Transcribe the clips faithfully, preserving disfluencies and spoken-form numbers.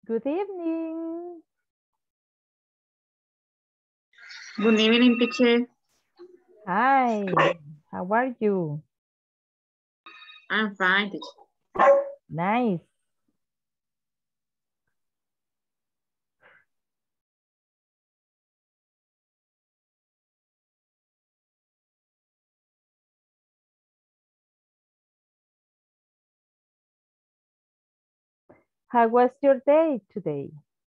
Good evening. Good evening, teacher. Hi, how are you? I'm fine, teacher. Nice. How was your day today?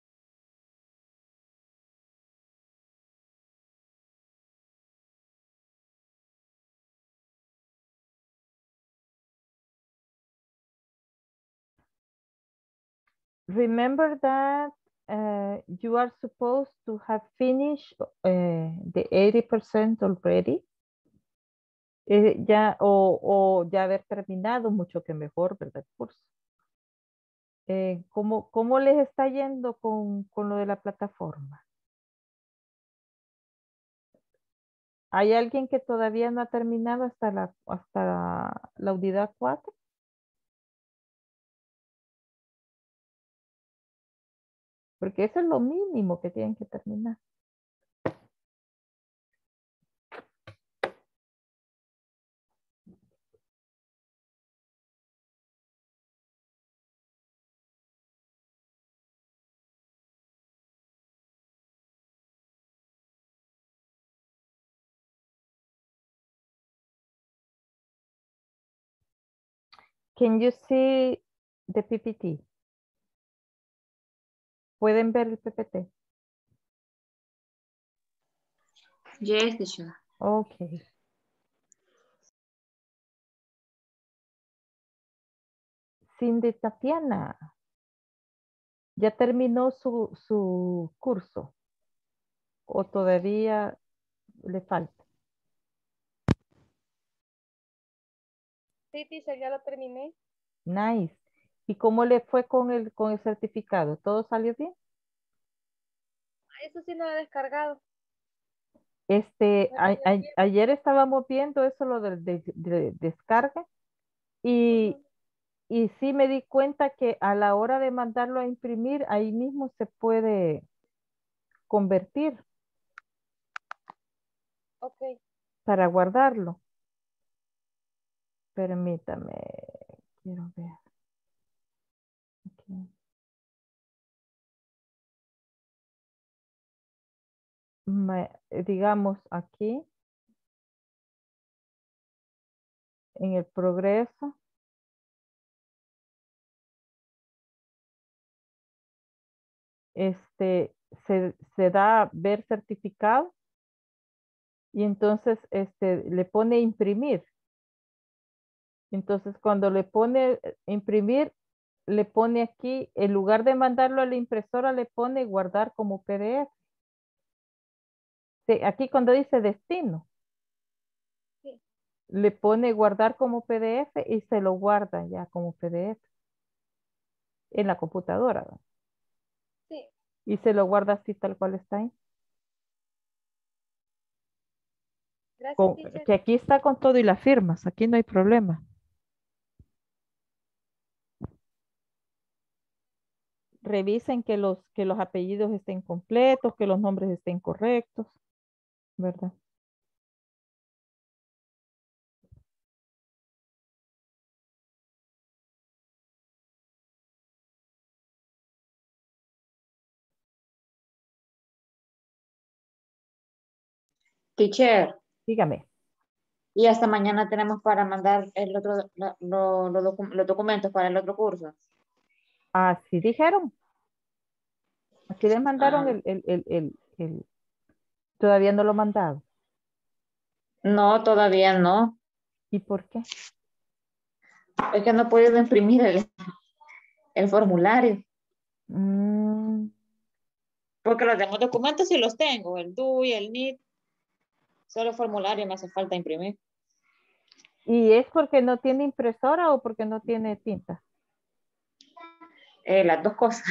Remember that uh, you are supposed to have finished uh, the eighty percent already. Eh, ya, o, o ya haber terminado, mucho que mejor, ¿verdad? El curso. Eh, ¿cómo, ¿Cómo les está yendo con, con lo de la plataforma? ¿Hay alguien que todavía no ha terminado hasta la, hasta la, la unidad cuatro? Porque eso es lo mínimo que tienen que terminar. Can you see the P P T? ¿Pueden ver el P P T? Yes, teacher. Okay. Cindy Tatiana, ¿ya terminó su, su curso? ¿O todavía le falta? Sí, teacher, ya lo terminé. Nice. ¿Y cómo le fue con el, con el certificado? ¿Todo salió bien? Eso sí lo he descargado. Este, Me a- salió a- bien. ayer estábamos viendo eso, lo del de, de- descarga, y, Ujú. y sí me di cuenta que a la hora de mandarlo a imprimir, ahí mismo se puede convertir Ok. para guardarlo. Permítame, quiero ver. Aquí. Ma- digamos aquí, en el progreso, este, se, se da ver certificado y entonces este, le pone imprimir. Entonces cuando le pone eh, imprimir, le pone aquí, en lugar de mandarlo a la impresora, le pone guardar como P D F. Sí, aquí cuando dice destino, Sí. le pone guardar como P D F y se lo guarda ya como P D F en la computadora, ¿verdad? Sí. Y se lo guarda así tal cual está ahí. Gracias, Con- teacher. que aquí está con todo y las firmas, aquí no hay problema. Revisen que los, que los apellidos estén completos, que los nombres estén correctos, ¿verdad? Teacher, Dígame. y hasta mañana tenemos para mandar el otro, la- lo- lo docu- los documentos para el otro curso. Así dijeron. Aquí les mandaron Ah, el, el, el, el, el- todavía no lo he mandado. no, todavía no. ¿Y por qué? Es que no he podido imprimir el, el formulario. Mm, Porque los demás documentos sí los tengo, el D U I, el N I T. Solo el formulario me hace falta imprimir. ¿y es porque no tiene impresora o porque no tiene tinta? Eh, las dos cosas.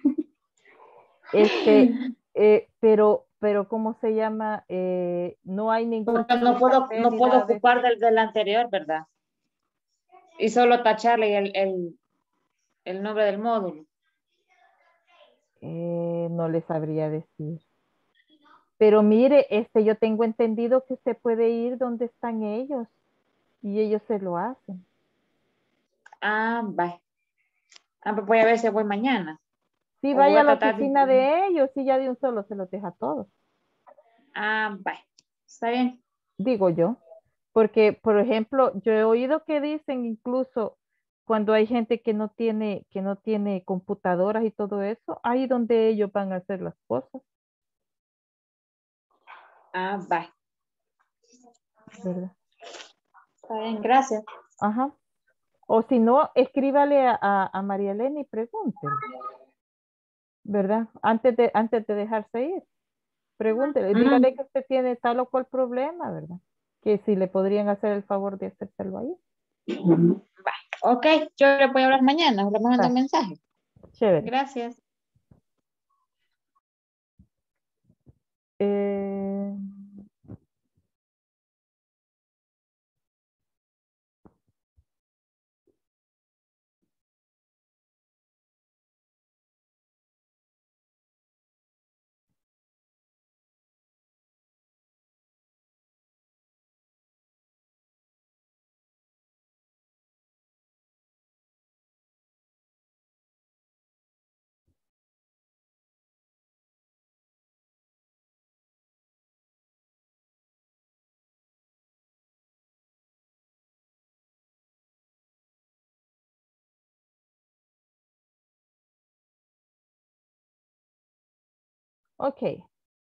Este, eh, pero, pero ¿cómo se llama? Eh, no hay ningún Porque tipo no de puedo, papel no ni puedo nada de eso. ocupar del, del anterior, ¿verdad? Y solo tacharle el, el, el nombre del módulo. Eh, no les sabría decir. Pero mire, este, yo tengo entendido que usted puede ir donde están ellos y ellos se lo hacen. Ah, bye. Ah, pues voy a ver si voy mañana. Sí, O voy vaya a a la tratar de... oficina de ellos y ya de un solo se los deja todos, Ah, bye. Está bien. digo yo. Porque, por ejemplo, yo he oído que dicen incluso cuando hay gente que no tiene, que no tiene computadoras y todo eso, ahí donde ellos van a hacer las cosas, Ah, bye. ¿verdad? Está bien, gracias. Ajá. O si no, escríbale a, a, a María Elena y pregúntele, ¿verdad? Antes de, antes de dejarse ir, pregúntele, Mm, dígale que usted tiene tal o cual problema, ¿verdad? Que si le podrían hacer el favor de hacérselo ahí. ok, yo le voy a hablar mañana. Le mando Va, un mensaje. chévere. Gracias. Eh, okay.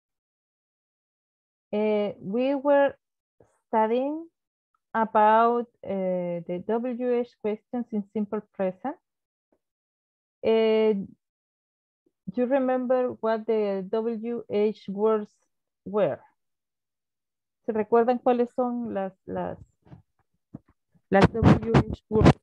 Uh, we were studying about uh, the W H questions in simple present. Uh, you remember what the W H words were? ¿Se recuerdan cuáles son las, las, las W H words?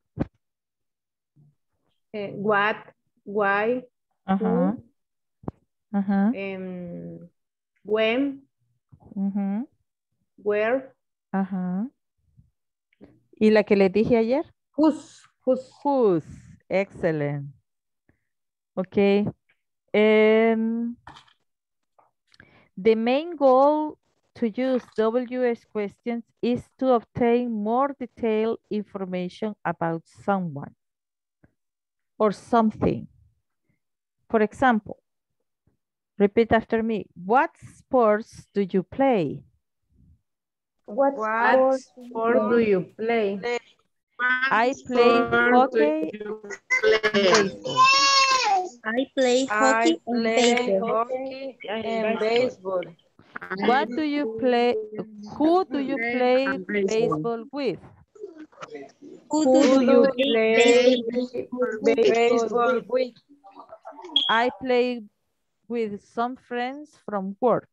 Eh, what, why, Ajá, who, ajá, em, when, ujú, where, ajá. ¿Y la que les dije ayer? whose, whose. Whose. Excellent. Okay. Um, the main goal to use W H questions is to obtain more detailed information about someone or something. For example, repeat after me. What sports do you play? What, What sport do you play? I play hockey and baseball. I play I hockey and play baseball. hockey and baseball. What do you play? Who do you play baseball with? Who Who do do you you play play baseball? baseball with? I play with some friends from work.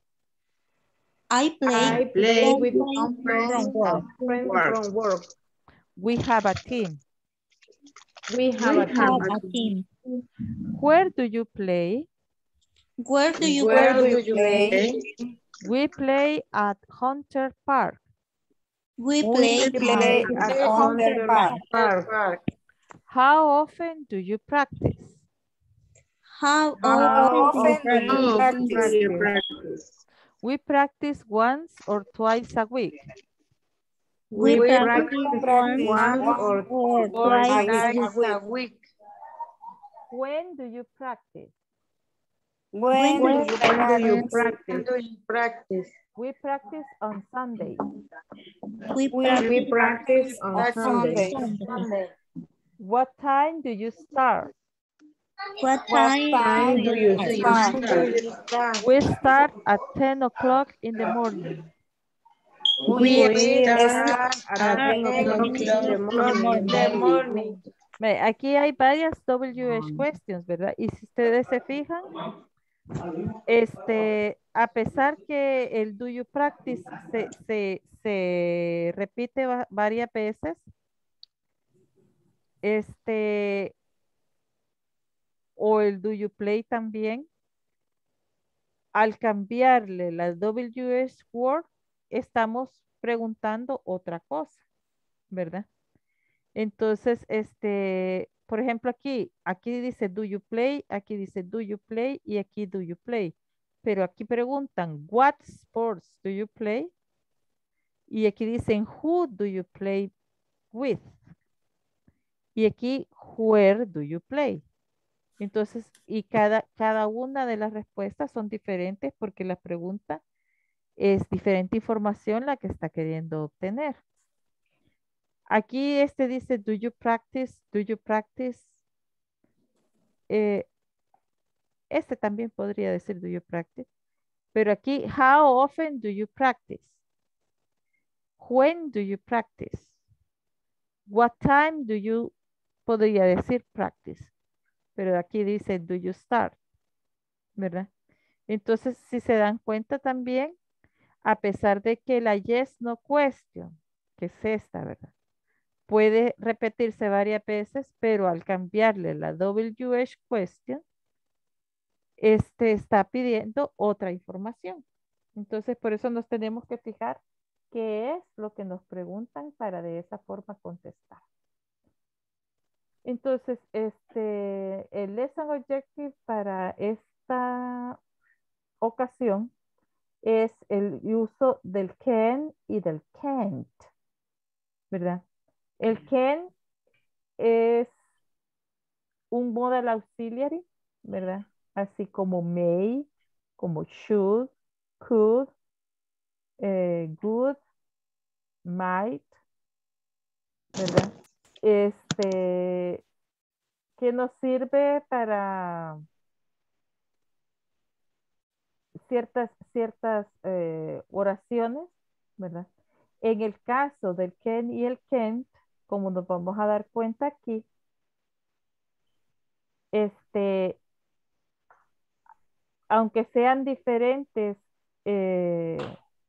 I play I play with some some friends friends from work. friends from work. We have a team. We have We a have team. a team. Where do you play? Where do you Where play? do you play? We play at Hunter Park. We We play play at at Hunter Hunter Park. Park. How often do you practice? How How often do often you do you practice? practice? We practice once or twice a week. We We practice practice once once or or or twice a twice week. a week. When do you practice? When do When you do you practice? practice? Do you practice? We practice on Sundays. We We, practice we practice on On Sunday. Sunday. Sunday. What time do you start? What What time Time do do you you do you start? start? start? We start at ten o'clock in the morning. We We start start at at ten ten o'clock in the o'clock in the morning. morning. Ve, aquí hay varias W H questions, ¿verdad? Y si ustedes se fijan, este, a pesar que el do you practice se, se, se repite va- varias veces, este, o el do you play también, al cambiarle la W H word, estamos preguntando otra cosa, ¿verdad? Entonces, este, por ejemplo, aquí, aquí dice do you play, aquí dice do you play y aquí do you play. Pero aquí preguntan, what sports do you play? Y aquí dicen, who do you play with? Y aquí, where do you play? Entonces, y cada, cada una de las respuestas son diferentes porque la pregunta es diferente información la que está queriendo obtener. Aquí este dice, do you practice? Do you practice? Eh, este también podría decir, do you practice? Pero aquí, how often do you practice? When do you practice? What time do you, podría decir practice? Pero aquí dice, do you start? ¿Verdad? Entonces, si se dan cuenta también, a pesar de que la yes no question, que es esta, ¿verdad? Puede repetirse varias veces, pero al cambiarle la W H question, este está pidiendo otra información. Entonces, por eso nos tenemos que fijar qué es lo que nos preguntan para de esa forma contestar. Entonces, este, el lesson objective para esta ocasión es el uso del can y del can't, ¿verdad? El can es un modal auxiliary, ¿verdad? Así como may, como should, could, eh, good, might, ¿verdad? Este, que nos sirve para ciertas, ciertas eh, oraciones, ¿verdad? En el caso del can y el can't, como nos vamos a dar cuenta aquí, este, aunque sean diferentes eh,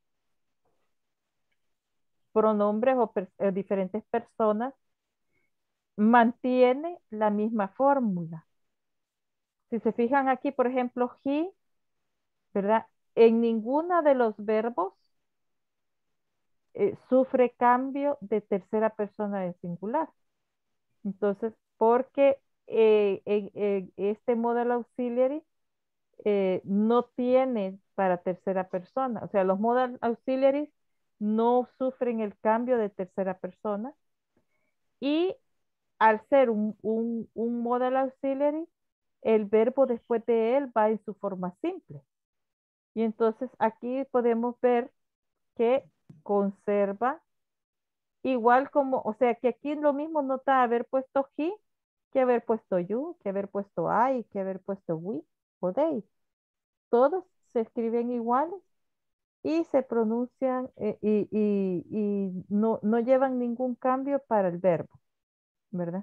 pronombres o per- eh, diferentes personas, mantiene la misma fórmula. Si se fijan aquí, por ejemplo, he, ¿verdad? En ninguno de los verbos eh, sufre cambio de tercera persona en singular. Entonces, porque eh, en- en este modal auxiliary eh, no tiene para tercera persona. O sea, los modal auxiliaries no sufren el cambio de tercera persona. Y al ser un, un, un modal auxiliary, el verbo después de él va en su forma simple. Y entonces aquí podemos ver que conserva igual como, o sea, que aquí lo mismo nota haber puesto he, que haber puesto you, que haber puesto I, que haber puesto we o they. Todos se escriben iguales y se pronuncian eh, y, y- y no, no llevan ningún cambio para el verbo, ¿verdad?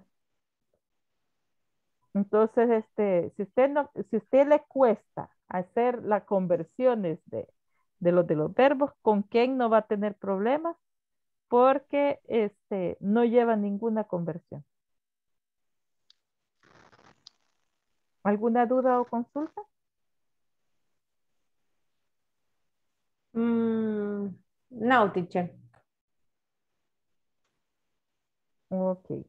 Entonces, este, si usted no, si usted le cuesta hacer las conversiones de, de los de los verbos, con quién no va a tener problemas porque este, no lleva ninguna conversión. ¿Alguna duda o consulta? Mm, no, teacher. Ok.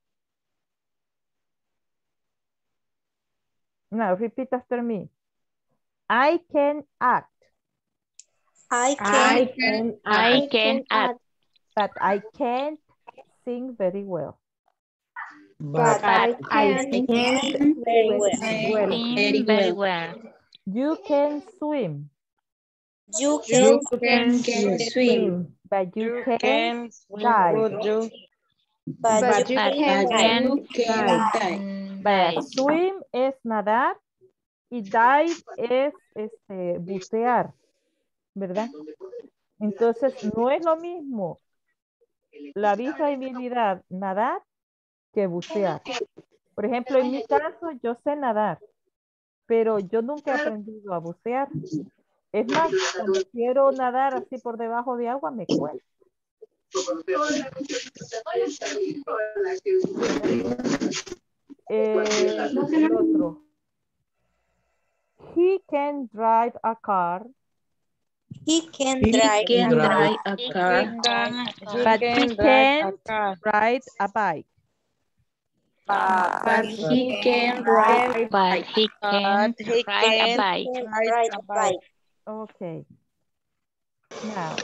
Now repeat after me. I can act, I can, I can I act. can act. but I can't sing very well. But But I I can can't very well. well. Sing very well. You can swim, you You can, can swim, but you, You can't can dive. would you but, but you you But can you dive. can dive. mm, Vaya, dive. swim es nadar y dive es este, bucear, ¿verdad? Entonces, no es lo mismo la visibilidad nadar que bucear. Por ejemplo, en mi caso, yo sé nadar, pero yo nunca he aprendido a bucear. Es más, cuando quiero nadar así por debajo de agua, me cuesta. Eh, el otro. He can drive a car, he can He drive can a car, drive a He car, can drive a you but car. he can drive a can't car. ride a bike. But he can ride But he can But he ride a can bike. ride a bike. Okay. Now,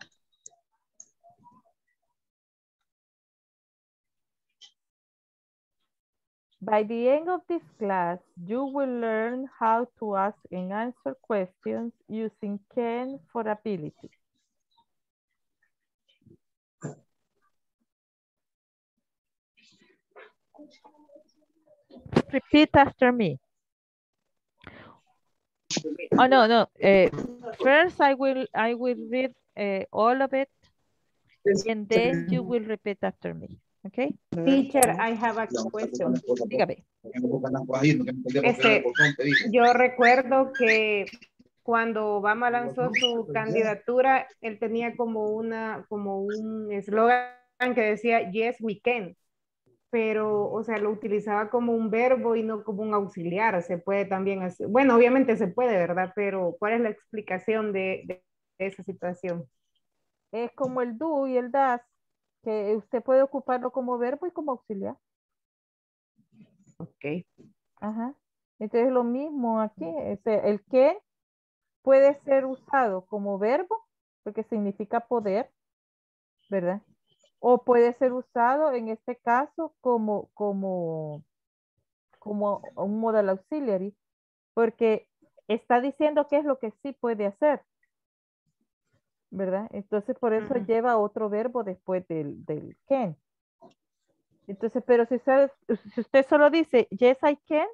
by the end of this class, you will learn how to ask and answer questions using can for ability. Repeat after me. Oh, no, no. Uh, first, I will, I will read uh, all of it, and then you will repeat after me. Okay? Teacher, I have a question. Dígame. Este, yo recuerdo que cuando Obama lanzó su candidatura, él tenía como una, como un eslogan que decía Yes, we can. Pero, o sea, lo utilizaba como un verbo y no como un auxiliar. Se puede también hacer, bueno, obviamente se puede, ¿verdad? Pero, ¿cuál es la explicación de, de esa situación? Es como el do y el das, que usted puede ocuparlo como verbo y como auxiliar. Ok. Ajá. Entonces lo mismo aquí. Este, el que puede ser usado como verbo, porque significa poder, ¿verdad? O puede ser usado en este caso como, como, como un modal auxiliary, porque está diciendo qué es lo que sí puede hacer, ¿verdad? Entonces por eso Ujú. lleva otro verbo después del, del can. Entonces, pero si usted, si usted solo dice yes I can,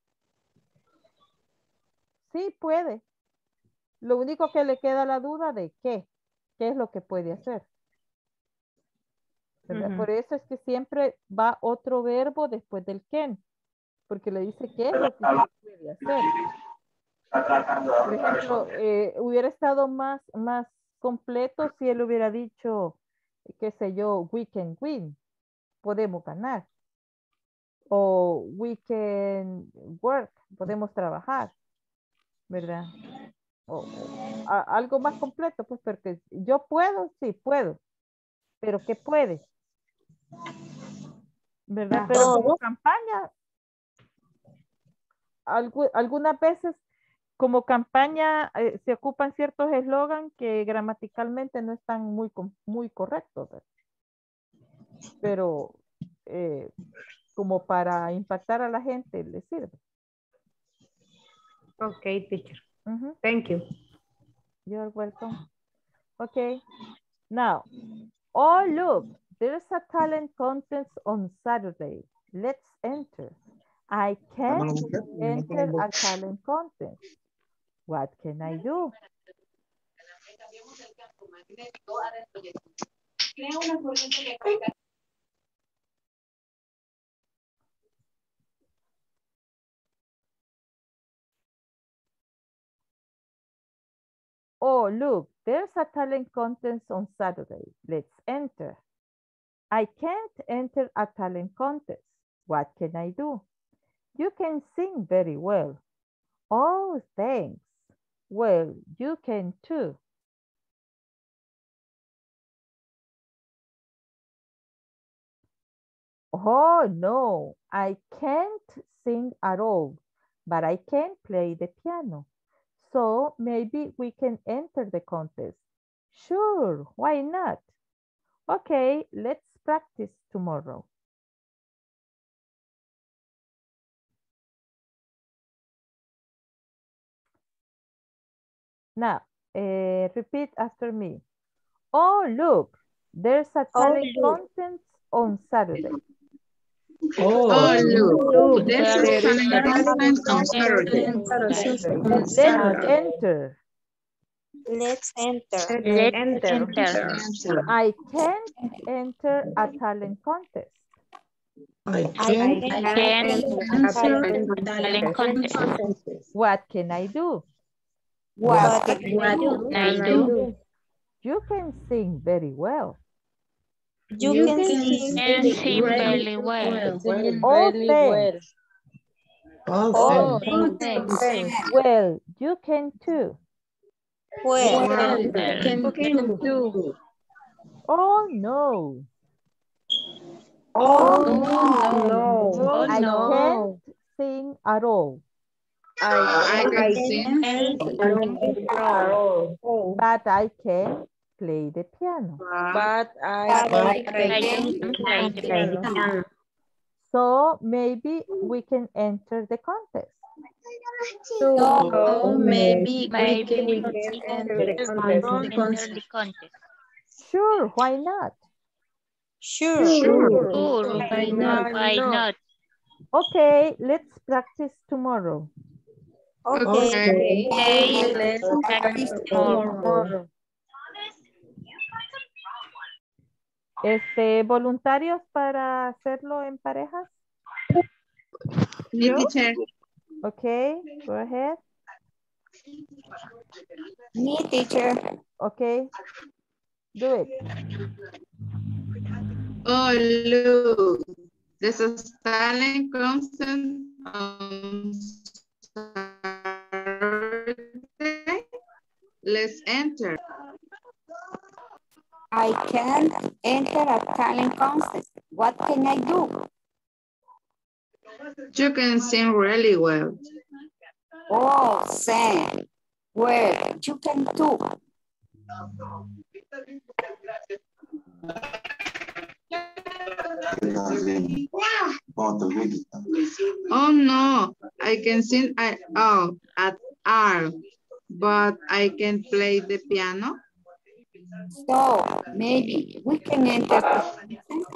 sí puede. Lo único que le queda la duda de qué, qué es lo que puede hacer. ¿Verdad? Ujú. Por eso es que siempre va otro verbo después del can, porque le dice qué es lo que usted puede hacer. Por ejemplo, eh, hubiera estado más, más completo si él hubiera dicho, qué sé yo, we can win, podemos ganar. O we can work, podemos trabajar, ¿verdad? O, o a- algo más completo, pues, porque yo puedo, sí puedo, pero ¿qué puede? ¿Verdad? Ajá. Pero como Todo. campaña, algu- algunas veces como campaña eh, se ocupan ciertos eslogan que gramaticalmente no están muy, com- muy correctos, ¿verdad? Pero eh, como para impactar a la gente le sirve. Ok, teacher. Ujú. Thank you. You're welcome. Okay. Now, oh look, there's a talent contest on Saturday. Let's enter. I can't enter a talent contest. What can I do? Oh, look, there's a talent contest on Saturday. Let's enter. I can't enter a talent contest. What can I do? You can sing very well. Oh, thanks. Well, you can too. Oh, no, I can't sing at all, but I can play the piano. So maybe we can enter the contest. Sure, why not? Okay, let's practice tomorrow. Now, uh, repeat after me. Oh, look, there's a Oh, talent look. contest on Saturday. Oh, Oh, look, Look, there's there a is talent contest on Saturday. Let's enter. Let's enter. Let's enter. enter. I can't enter a talent contest. I I can't I can't can enter a enter talent talent contest. What can I do? What What can I do? I can I do. do? You can sing very well. You, You can can sing And very sing well. very well. Oh, thanks. all Oh, things. Thanks. Thanks. Well, you can too. well. Well, You can do. Oh, no. Oh, no. Oh, I no. can't sing at all, I, I I can can't sing no. Oh, but I can play the piano. but I But can I play I can can play the piano. So maybe we can enter the contest. so So maybe we Maybe can we can enter enter the the contest. enter the contest. Sure, why not? sure. Sure. Sure, Why not? why not? Okay, let's practice tomorrow. Okay. Okay, Let's practice practice tomorrow. tomorrow. Este, voluntarios para hacerlo en parejas. Sí, teacher. Okay, go ahead. Me, teacher. Okay, do it. Oh, look, there's a silent constant on Saturday. Let's enter. I can enter a talent contest. What can I do? You can sing really well. Oh, Sam. Well, you can too. Oh no, I can sing at all, at all, but I can play the piano. So maybe we can enter the contest.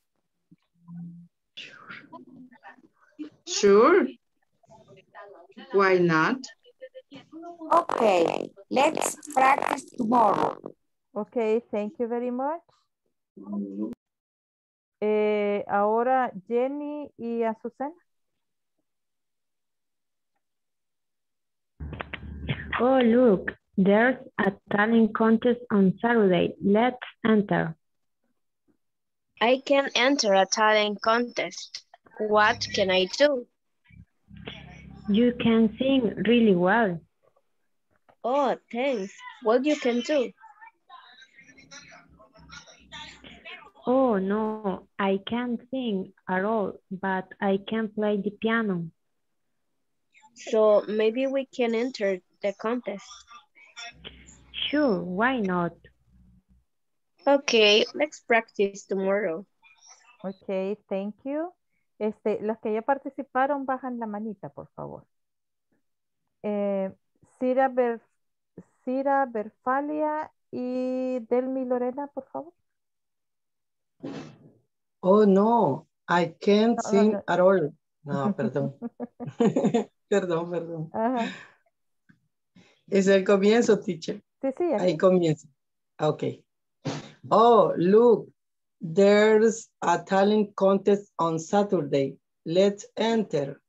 Sure. Why not? Okay, let's practice tomorrow. Okay, thank you very much. Eh, ahora Jenny y Azucena. Oh, look, there's a talent contest on Saturday. Let's enter. I can enter a talent contest. What can I do? You can sing really well. Oh, thanks. What you can do? Oh, no, I can't sing at all, but I can play the piano. So maybe we can enter the contest. Sure, why not? Okay, let's practice tomorrow. Okay, thank you. Este, los que ya participaron, bajan la manita, por favor. Eh, Cira, Ber, Cira Berfalia y Delmi Lorena, por favor. Oh, no, I can't No, no, sing no. at all. No, perdón. Perdón, perdón. Ajá. Es el comienzo, teacher. Sí, sí, Ahí aquí. comienza. Ok. Oh, look, there's a talent contest on Saturday. Let's enter.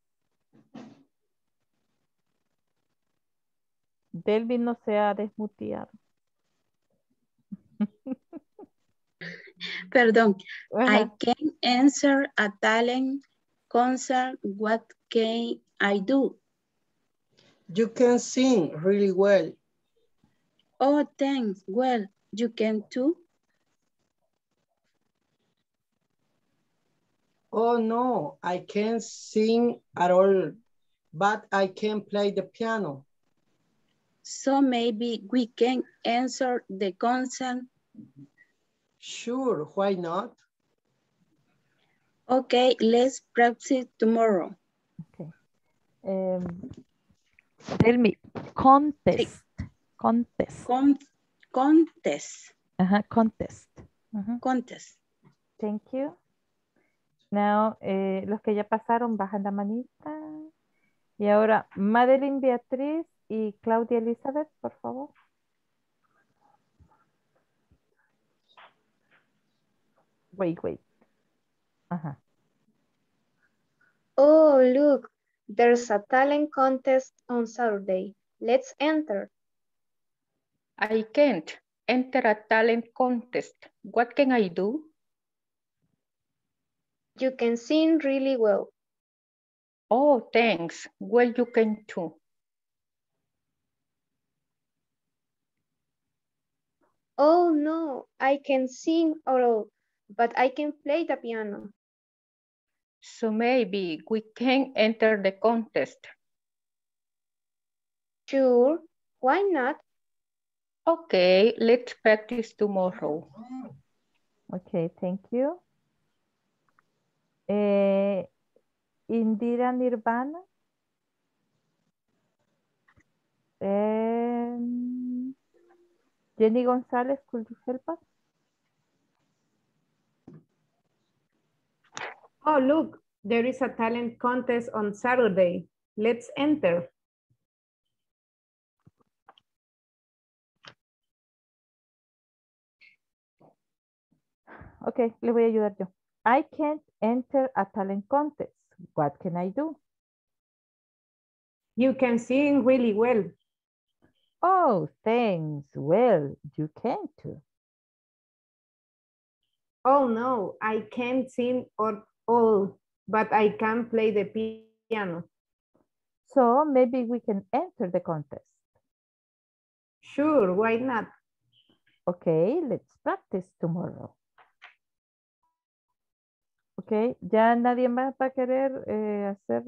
Delmi no se ha desmuteado. Perdón. I Ajá. can answer a talent concert. What can I do? You can sing really well. Oh, thanks. Well, you can too. Oh, no, I can't sing at all, but I can play the piano. So maybe we can answer the concert. Sure, why not? Okay, let's practice tomorrow. Okay. Um, Delmi, contest. Contest. Con contest. Ajá, contest. Ajá. Contest. Thank you. Now, eh, los que ya pasaron, bajan la manita. Y ahora, Madeline Beatriz y Claudia Elizabeth, por favor. Wait, wait. Ajá. Oh, look, there's a talent contest on Saturday. Let's enter. I can't enter a talent contest. What can I do? You can sing really well. Oh, thanks. Well, you can too. Oh no, I can sing at all, but I can play the piano. So maybe we can enter the contest. Sure, why not? Okay, let's practice tomorrow. Okay, thank you. Eh, Indira Nirvana. Um, Jenny Gonzalez, could you help us? Oh, look, there is a talent contest on Saturday. Let's enter. Ok, le voy a ayudar yo. I can't enter a talent contest. What can I do? You can sing really well. Oh, thanks. Well, you can too. Oh no, I can't sing or all, but I can play the piano. So maybe we can enter the contest. Sure, why not? Okay, let's practice tomorrow. Ok, ¿ya nadie más va a querer eh, hacer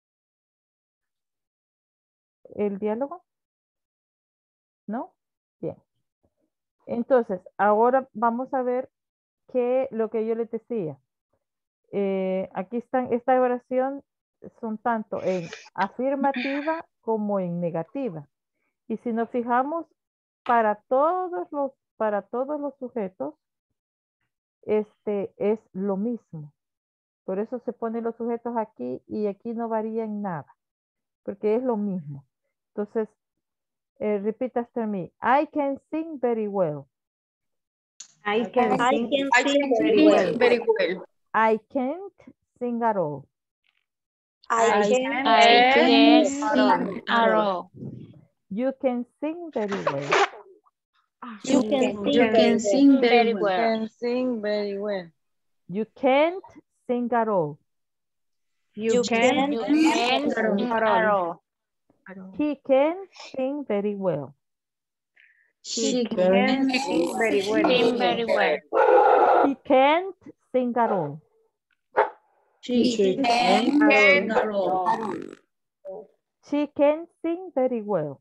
el diálogo? ¿No? Bien. Entonces, ahora vamos a ver qué lo que yo les decía. Eh, aquí están, esta oración son tanto en afirmativa como en negativa. Y si nos fijamos, para todos los, para todos los sujetos, este es lo mismo. Por eso se ponen los sujetos aquí y aquí no varía en nada, porque es lo mismo. Entonces, eh, repeat after me. I can sing very well. I can I sing, can I sing can very sing well. Very well. I can't sing at all. I I can I can sing sing at all. You can sing very well. You can You sing can sing very Very well. well. Can sing very well. You can't sing at all. you can You sing can sing at at all. all. He can sing very well. She Can can sing very well. Sing very well. He can't sing at all. She She can can sing at all. She can sing very well.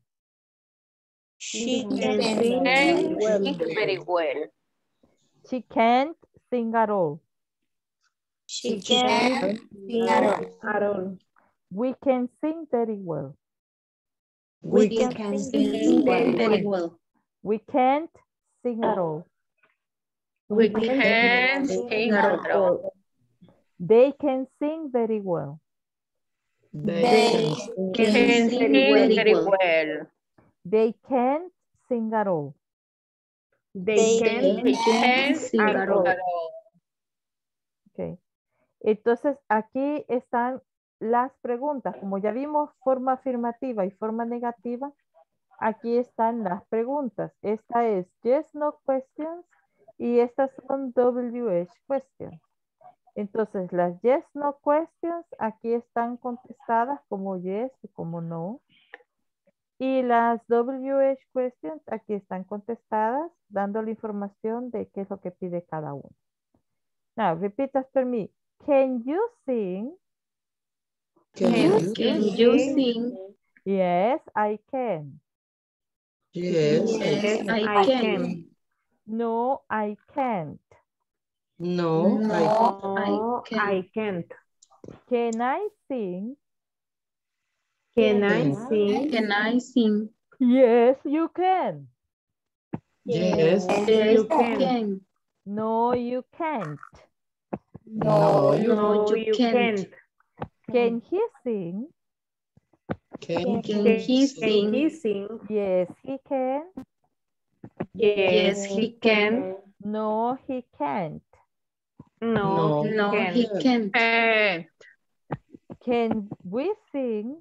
She can can sing sing And very well. sing very well. She can't sing at all. She can can sing at all. At all. We can sing very well. We We can sing very well. We can't sing at all. We We can can sing sing at all. They can sing very well. They They can Can can sing sing very very well. well. They can't sing at all. They They can We can can sing sing at at all. all. Okay. Entonces, aquí están las preguntas. Como ya vimos forma afirmativa y forma negativa, aquí están las preguntas. Esta es yes, no questions y estas son W H questions. Entonces, las yes, no questions aquí están contestadas como yes y como no. Y las W H questions aquí están contestadas dando la información de qué es lo que pide cada uno. Now, repeat after me. Can you sing? Can you? Can you sing? Yes, I can. Yes. Yes, I I can. can. No, I can't. No, I No, I No, can. I can't. Can I sing? Can I Can- sing? Can I sing? Yes, you can. Yes. Yes, you can. can. No, you can't. No, you No, you you can't. can't. Can he sing? can. Can he Can sing? he sing? Yes, he can. Yes, he can. No, he can't. No, No. he No, can't. he can't. And Can we sing?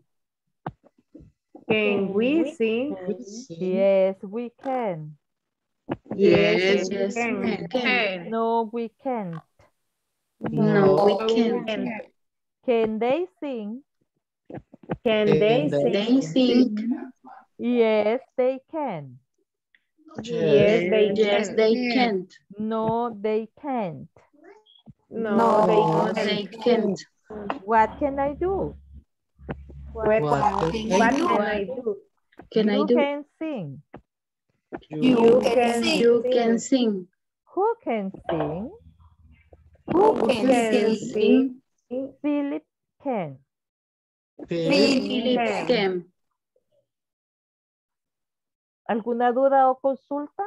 Can we sing? Yes, we can. Yes, we yes, can. we can. and No, we can't. No, we No, we can't. can't. Can they sing? Can Can they they- sing? They sing. Yes, they can. Yes, they Yes, can. they can't. No, they can't. No, No, they they can't. can't. What can I do? What, What what can can I do? I do? Can I You do? can sing. You, You can can sing. You sing. can sing. Who can sing? Who Who can can sing? sing? Philip can. Philip, Philip Can. can. ¿Alguna duda o consulta?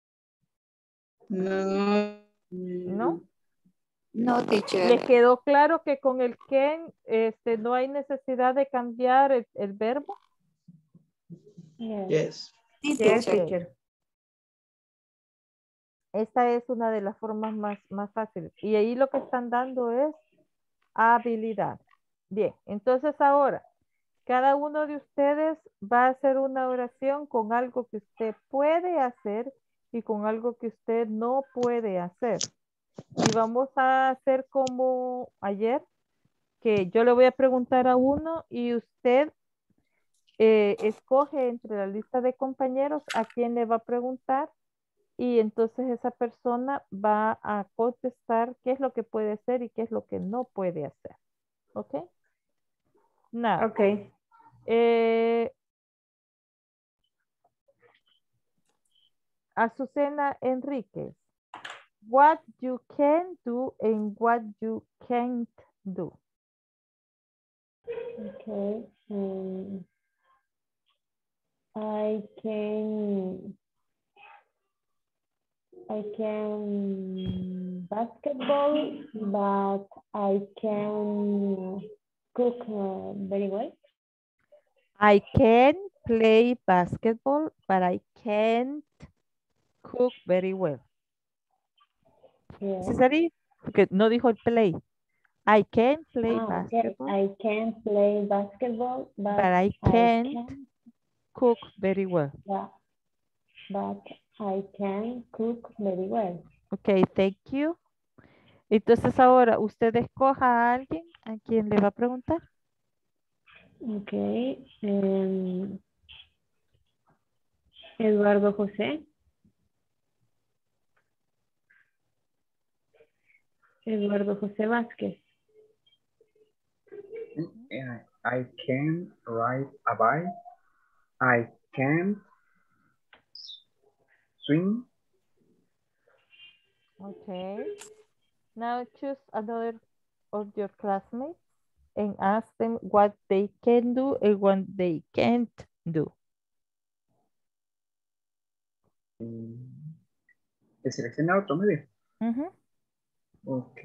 No. ¿No? No, ¿Les teacher. quedó claro que con el can este, no hay necesidad de cambiar el, el verbo? yes. Sí, Yes, teacher. teacher. Esta es una de las formas más, más fáciles. Y ahí lo que están dando es habilidad. Bien, entonces ahora, cada uno de ustedes va a hacer una oración con algo que usted puede hacer y con algo que usted no puede hacer. Y vamos a hacer como ayer, que yo le voy a preguntar a uno y usted eh, escoge entre la lista de compañeros a quién le va a preguntar y entonces esa persona va a contestar qué es lo que puede hacer y qué es lo que no puede hacer. ¿Ok? Now, Okay. eh, Azucena Enríquez, what you can do and what you can't do. Okay. Um, I can I can basketball, but I can cook uh, very well. I can play basketball, but I can't cook very well. Yeah. Cesari, porque no dijo el play. I can play Ah, okay. basketball, I can play basketball, but, but I I can't can cook very well. yeah, but I can cook very well. Ok, thank you. Entonces ahora usted escoja a alguien a quien le va a preguntar. Okay. Um, Eduardo José. Eduardo José Vázquez. Yeah, I can ride a bike. I can swim. Okay. Now choose another of your classmates and ask them what they can do and what they can't do. Mm, ¿Te selecciona otro medio? Uh-huh. Ok.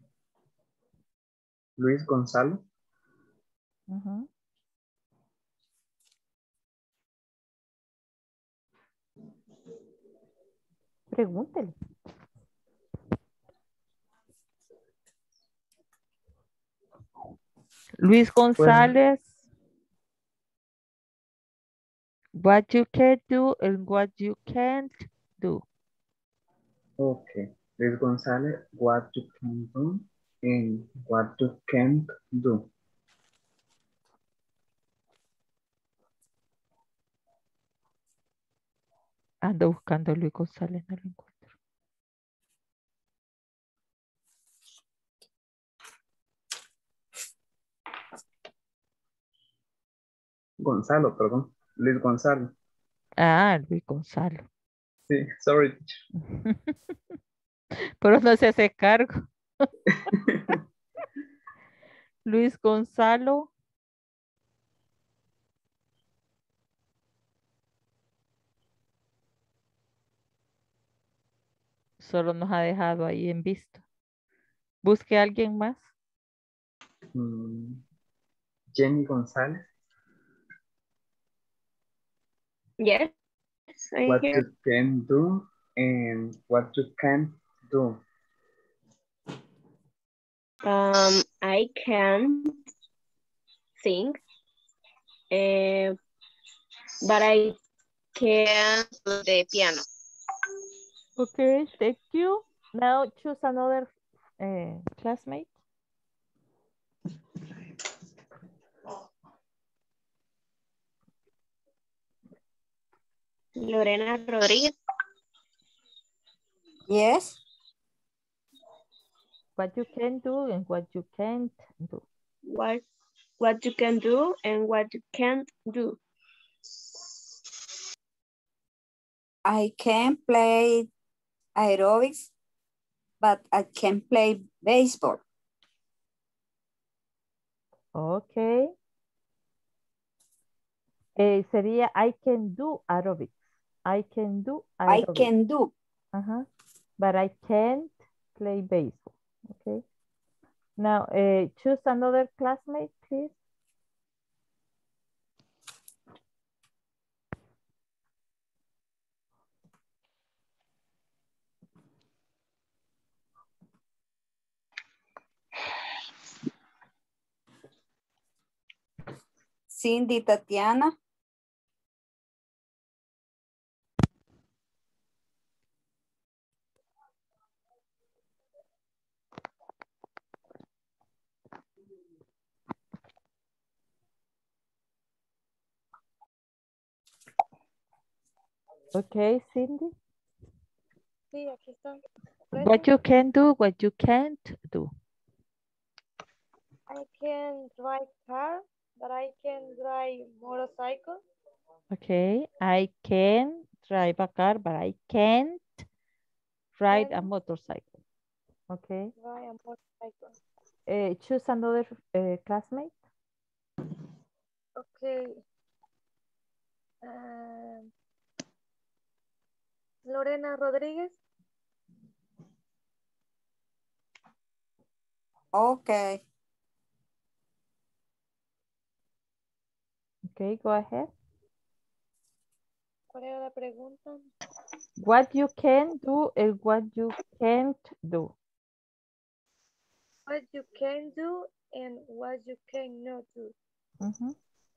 Luis Gonzalo. Uh-huh. Pregúntele. Luis González. What you can do and what you can't do. Okay. Luis González, what you can do and what you can't do. Ando buscando a Luis González, no lo encuentro. Gonzalo, perdón. Luis Gonzalo. Ah, Luis Gonzalo. Sí, sorry. Pero no se hace cargo. Luis Gonzalo. Solo nos ha dejado ahí en visto. Busque a alguien más. Mm, Jenny González. Yes, I'm What here. you can do and what you can't do. Um, I can sing, uh, but I can't play the piano. Okay, thank you. Now choose another uh, classmate. Lorena Rodríguez. Yes. What you can do and what you can't do. what what you can do and what you can't do. I can play aerobics, but I can play baseball. Okay. Eh, sería I can do aerobics. I can do I aerobics. can do. Uh-huh. But I can't play baseball. Okay. Now, uh, choose another classmate, please. Cindy Tatiana. Okay, Cindy. Sí, aquí está. What you can do, what you can't do. I can drive car, but I can drive motorcycle. Okay, I can drive a car, but I can't ride a Can motorcycle. Okay. Ride a motorcycle. Uh, choose another uh, classmate. Okay. Um, Lorena Rodríguez. Okay. Okay, go ahead. ¿Cuál era la pregunta? What you can do and what you can't do. What you can do and what you cannot do. Mm-hmm.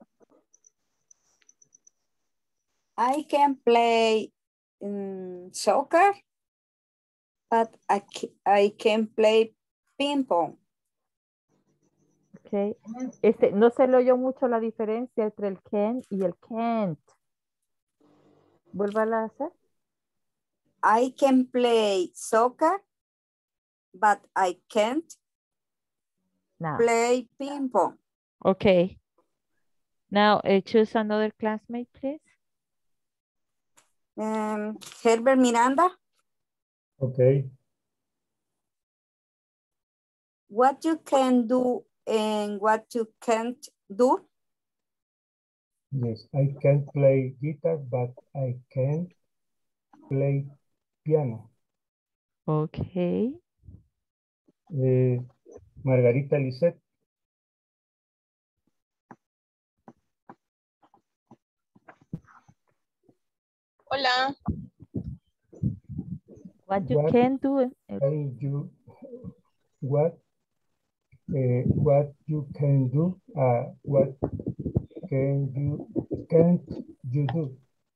I can play um, soccer, but I, I can play ping pong. Okay. Este, no se le oyó mucho la diferencia entre el can y el can't. Vuélvala a hacer. I can play soccer, but I can't Now. play ping pong. Okay. Now uh, choose another classmate, please. Um, Herbert Miranda. Okay. What you can do and what you can't do? Yes, I can play guitar, but I can't play piano. Okay. Eh, Margarita Lisette. Hola. What you what can do. Can you, what, uh, what you can do, uh, what can you, can't you do?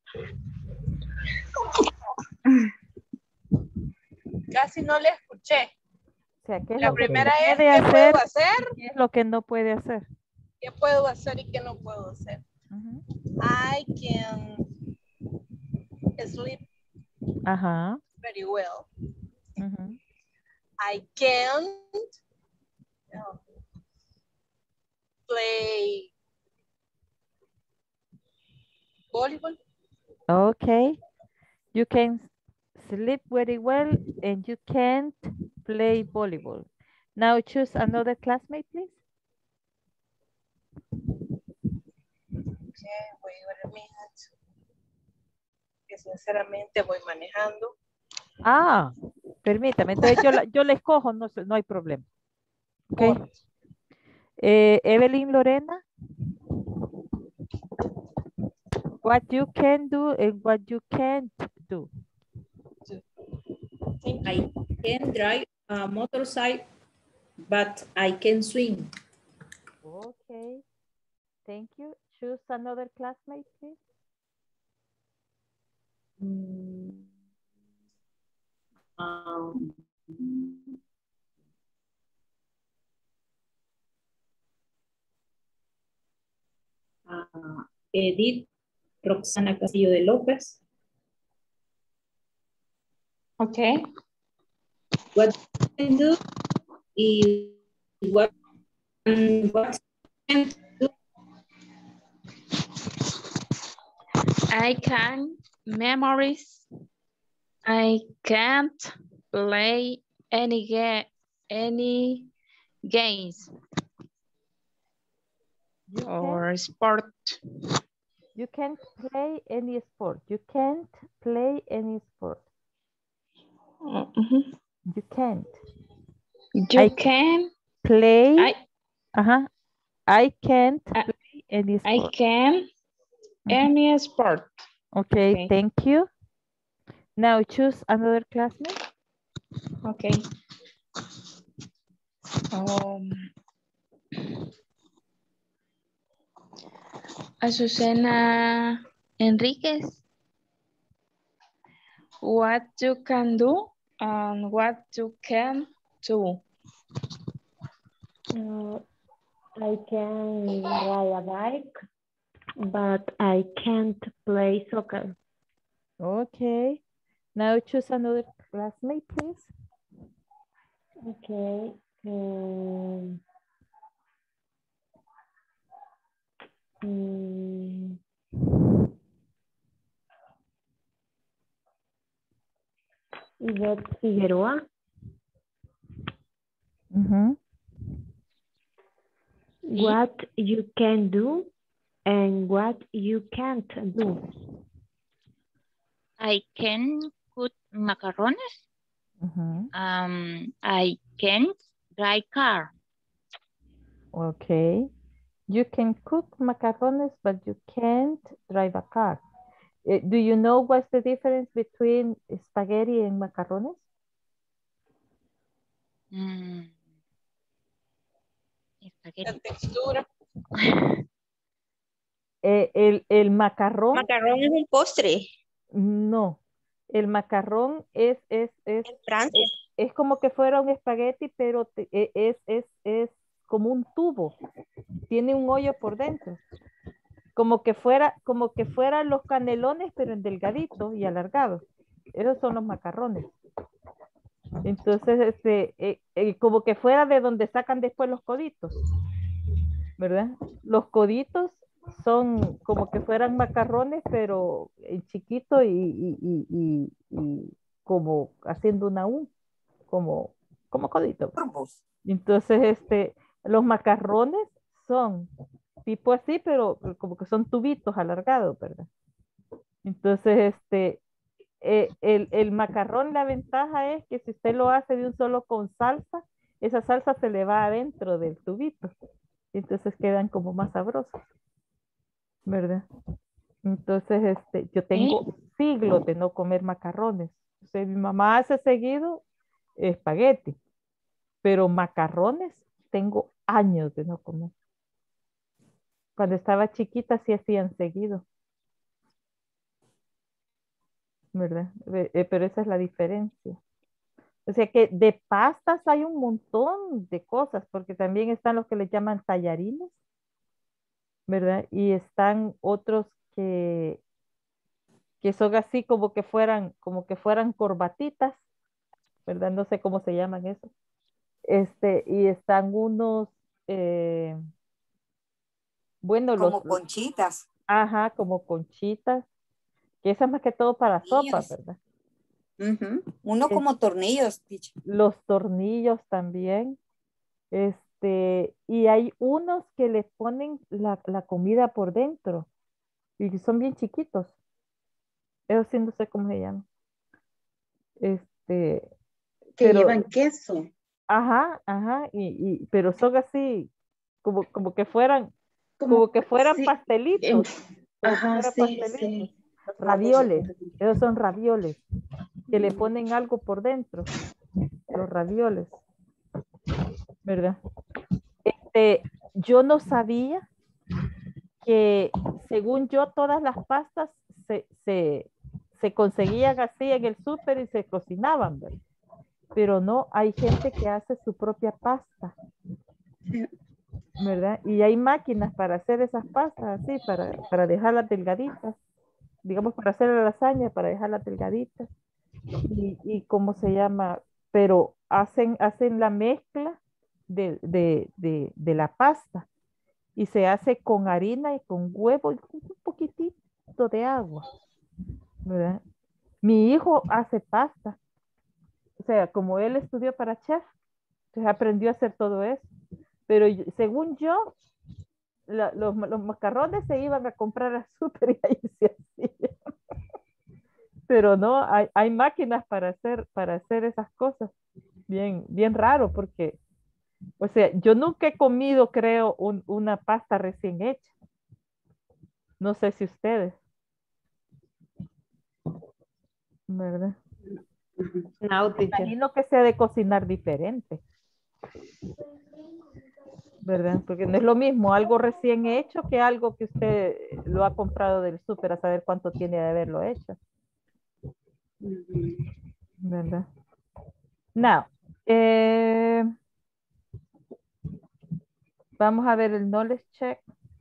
Casi no le escuché. O sea, ¿qué es La lo primera que es, puede ¿qué hacer, puedo hacer? ¿qué es lo que no puede hacer? ¿Qué puedo hacer y qué no puedo hacer? Uh-huh. I can sleep Ajá. very well. Uh-huh. I can't uh, play volleyball. Okay. You can sleep very well and you can't play volleyball. Now choose another classmate, please. Okay, wait a minute. Que sinceramente voy manejando. Ah, permítame. Entonces yo la, yo la escojo, no, no hay problema. Okay. Eh, Evelyn Lorena. What you can do and what you can't do. I can drive a motorcycle, but I can swim. Okay. Thank you. Choose another classmate, please. Mm. Um, uh, Edith Roxana Castillo de López. Okay. What you can do is what And what can do? I can memorize. I can't play any ga any games You or can't, sport. you can't play any sport. You can't play any sport. Mhm. You can't. You I can. play. I Uh-huh. I can't I, play any I sport. can Mhm. any sport. Okay, Okay. thank you. Now choose another classmate. Okay. Um, Azucena Enriquez. What you can do and what you can do. Uh, I can ride a bike, but I can't play soccer. Okay. Now choose another classmate, please. Okay. Um, mm, Yvette Figueroa. Mhm. What you can do and what you can't do. I can cook macarrones. Mhm. Um, I can drive car. Okay. You can cook macarrones, but you can't drive a car. Eh, do you know what's the difference between spaghetti and macarrones? Mm, La espagueti. textura. Eh, el, el macarrón, Macarrón es un postre no. El macarrón es, es, es, en Francia. es, es como que fuera un espagueti, pero te- e- es, es, es como un tubo. Tiene un hoyo por dentro. Como que fuera, como que fueran los canelones, pero en delgadito y alargado. Esos son los macarrones. Entonces, este, eh, eh, como que fuera de donde sacan después los coditos, ¿verdad? Los coditos son como que fueran macarrones, pero en chiquito y, y- y- y- y como haciendo una U, como, como codito. Entonces, este, los macarrones son tipo así, pero como que son tubitos alargados, ¿verdad? Entonces, este, eh, el, el macarrón, la ventaja es que si usted lo hace de un solo con salsa, esa salsa se le va adentro del tubito. Entonces quedan como más sabrosos, ¿verdad? Entonces, este, yo tengo siglos de no comer macarrones. O sea, mi mamá hace seguido espagueti, pero macarrones tengo años de no comer. Cuando estaba chiquita sí hacían seguido, ¿verdad? Eh, eh, pero esa es la diferencia. O sea que de pastas hay un montón de cosas, porque también están los que le llaman tallarines, ¿verdad? Y están otros que, que son así como que fueran, como que fueran corbatitas, ¿verdad? No sé cómo se llaman eso. Este, y están unos, eh, bueno, los, Como conchitas. ajá, como conchitas, que esas más que todo para sopa, Tornillos. ¿verdad? Ujú. Uno Es- como tornillos, teacher. los tornillos también. Este, y hay unos que le ponen la, la comida por dentro y son bien chiquitos. Eso sí, no sé cómo se llama. Este, Que pero, llevan queso. ajá, ajá, y, y- pero son así, como, como que fueran, como Como, que fueran sí. pastelitos, em, como que Ajá, fueran sí, pastelitos. sí. Ravioles, esos son ravioles, que le ponen algo por dentro, los ravioles, ¿verdad? Este, yo no sabía que según yo todas las pastas se, se, se conseguían así en el súper y se cocinaban, ¿verdad? Pero no, hay gente que hace su propia pasta, ¿verdad? Y hay máquinas para hacer esas pastas así, para, para dejarlas delgaditas, digamos para hacer la lasaña, para dejarlas delgaditas. Y, y cómo se llama, pero hacen, hacen la mezcla de, de, de, de la pasta y se hace con harina y con huevo y un poquitito de agua, ¿verdad? Mi hijo hace pasta, o sea, como él estudió para chef, entonces aprendió a hacer todo eso, pero yo- según yo, la- los, los macarrones se iban a comprar al súper y ahí se hacía. Pero no, hay, hay máquinas para hacer, para hacer esas cosas. Bien, bien raro porque, o sea, yo nunca he comido, creo, un- una pasta recién hecha. No sé si ustedes, ¿verdad? No, teacher. Imagino que sea de cocinar diferente, ¿verdad? Porque no es lo mismo algo recién hecho que algo que usted lo ha comprado del súper a saber cuánto tiene de haberlo hecho, ¿verdad? Now, eh, vamos a ver el knowledge check.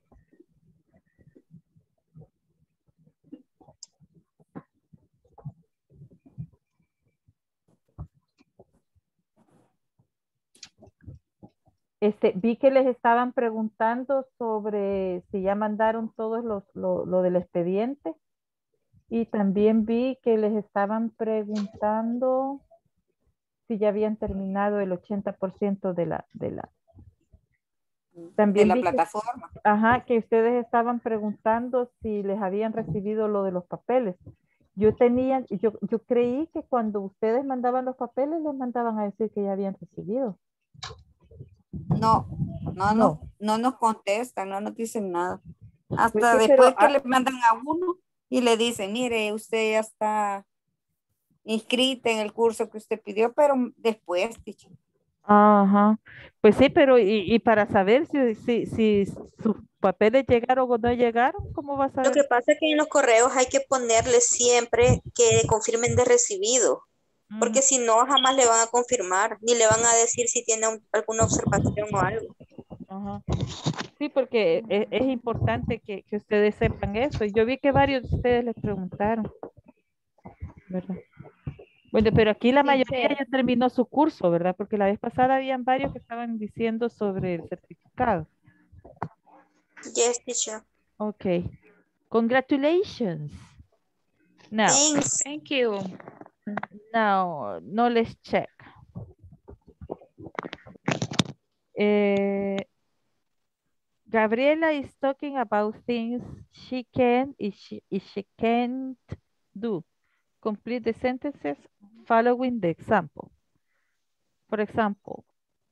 Este, vi que les estaban preguntando sobre si ya mandaron todos los, lo, lo del expediente. Y también vi que les estaban preguntando si ya habían terminado el ochenta por ciento de la, de la. También de la vi que- plataforma. ajá, que ustedes estaban preguntando si les habían recibido lo de los papeles. Yo tenía, yo, yo creí que cuando ustedes mandaban los papeles les mandaban a decir que ya habían recibido. No, no, no, No. no nos contestan, no nos dicen nada. Hasta Pues sí, después pero, que ah, le mandan a uno y le dicen, mire, usted ya está inscrita en el curso que usted pidió, pero después, teacher. Ajá, pues sí, pero y, y para saber si, si, si sus papeles llegaron o no llegaron, ¿cómo vas a Lo ver? que pasa es que en los correos hay que ponerle siempre que confirmen de recibido, porque si no, jamás le van a confirmar, ni le van a decir si tiene un- alguna observación o algo. Ajá. Sí, porque es, es importante que, que ustedes sepan eso. Yo vi que varios de ustedes les preguntaron, ¿verdad? Bueno, pero aquí la mayoría Teacher. ya terminó su curso, ¿verdad? Porque la vez pasada habían varios que estaban diciendo sobre el certificado. Yes, teacher. Ok. Congratulations. Now, Thanks. Thank you. now, knowledge check. Eh, Gabriela is talking about things she can and she, and she can't do. Complete the sentences following the example. For example,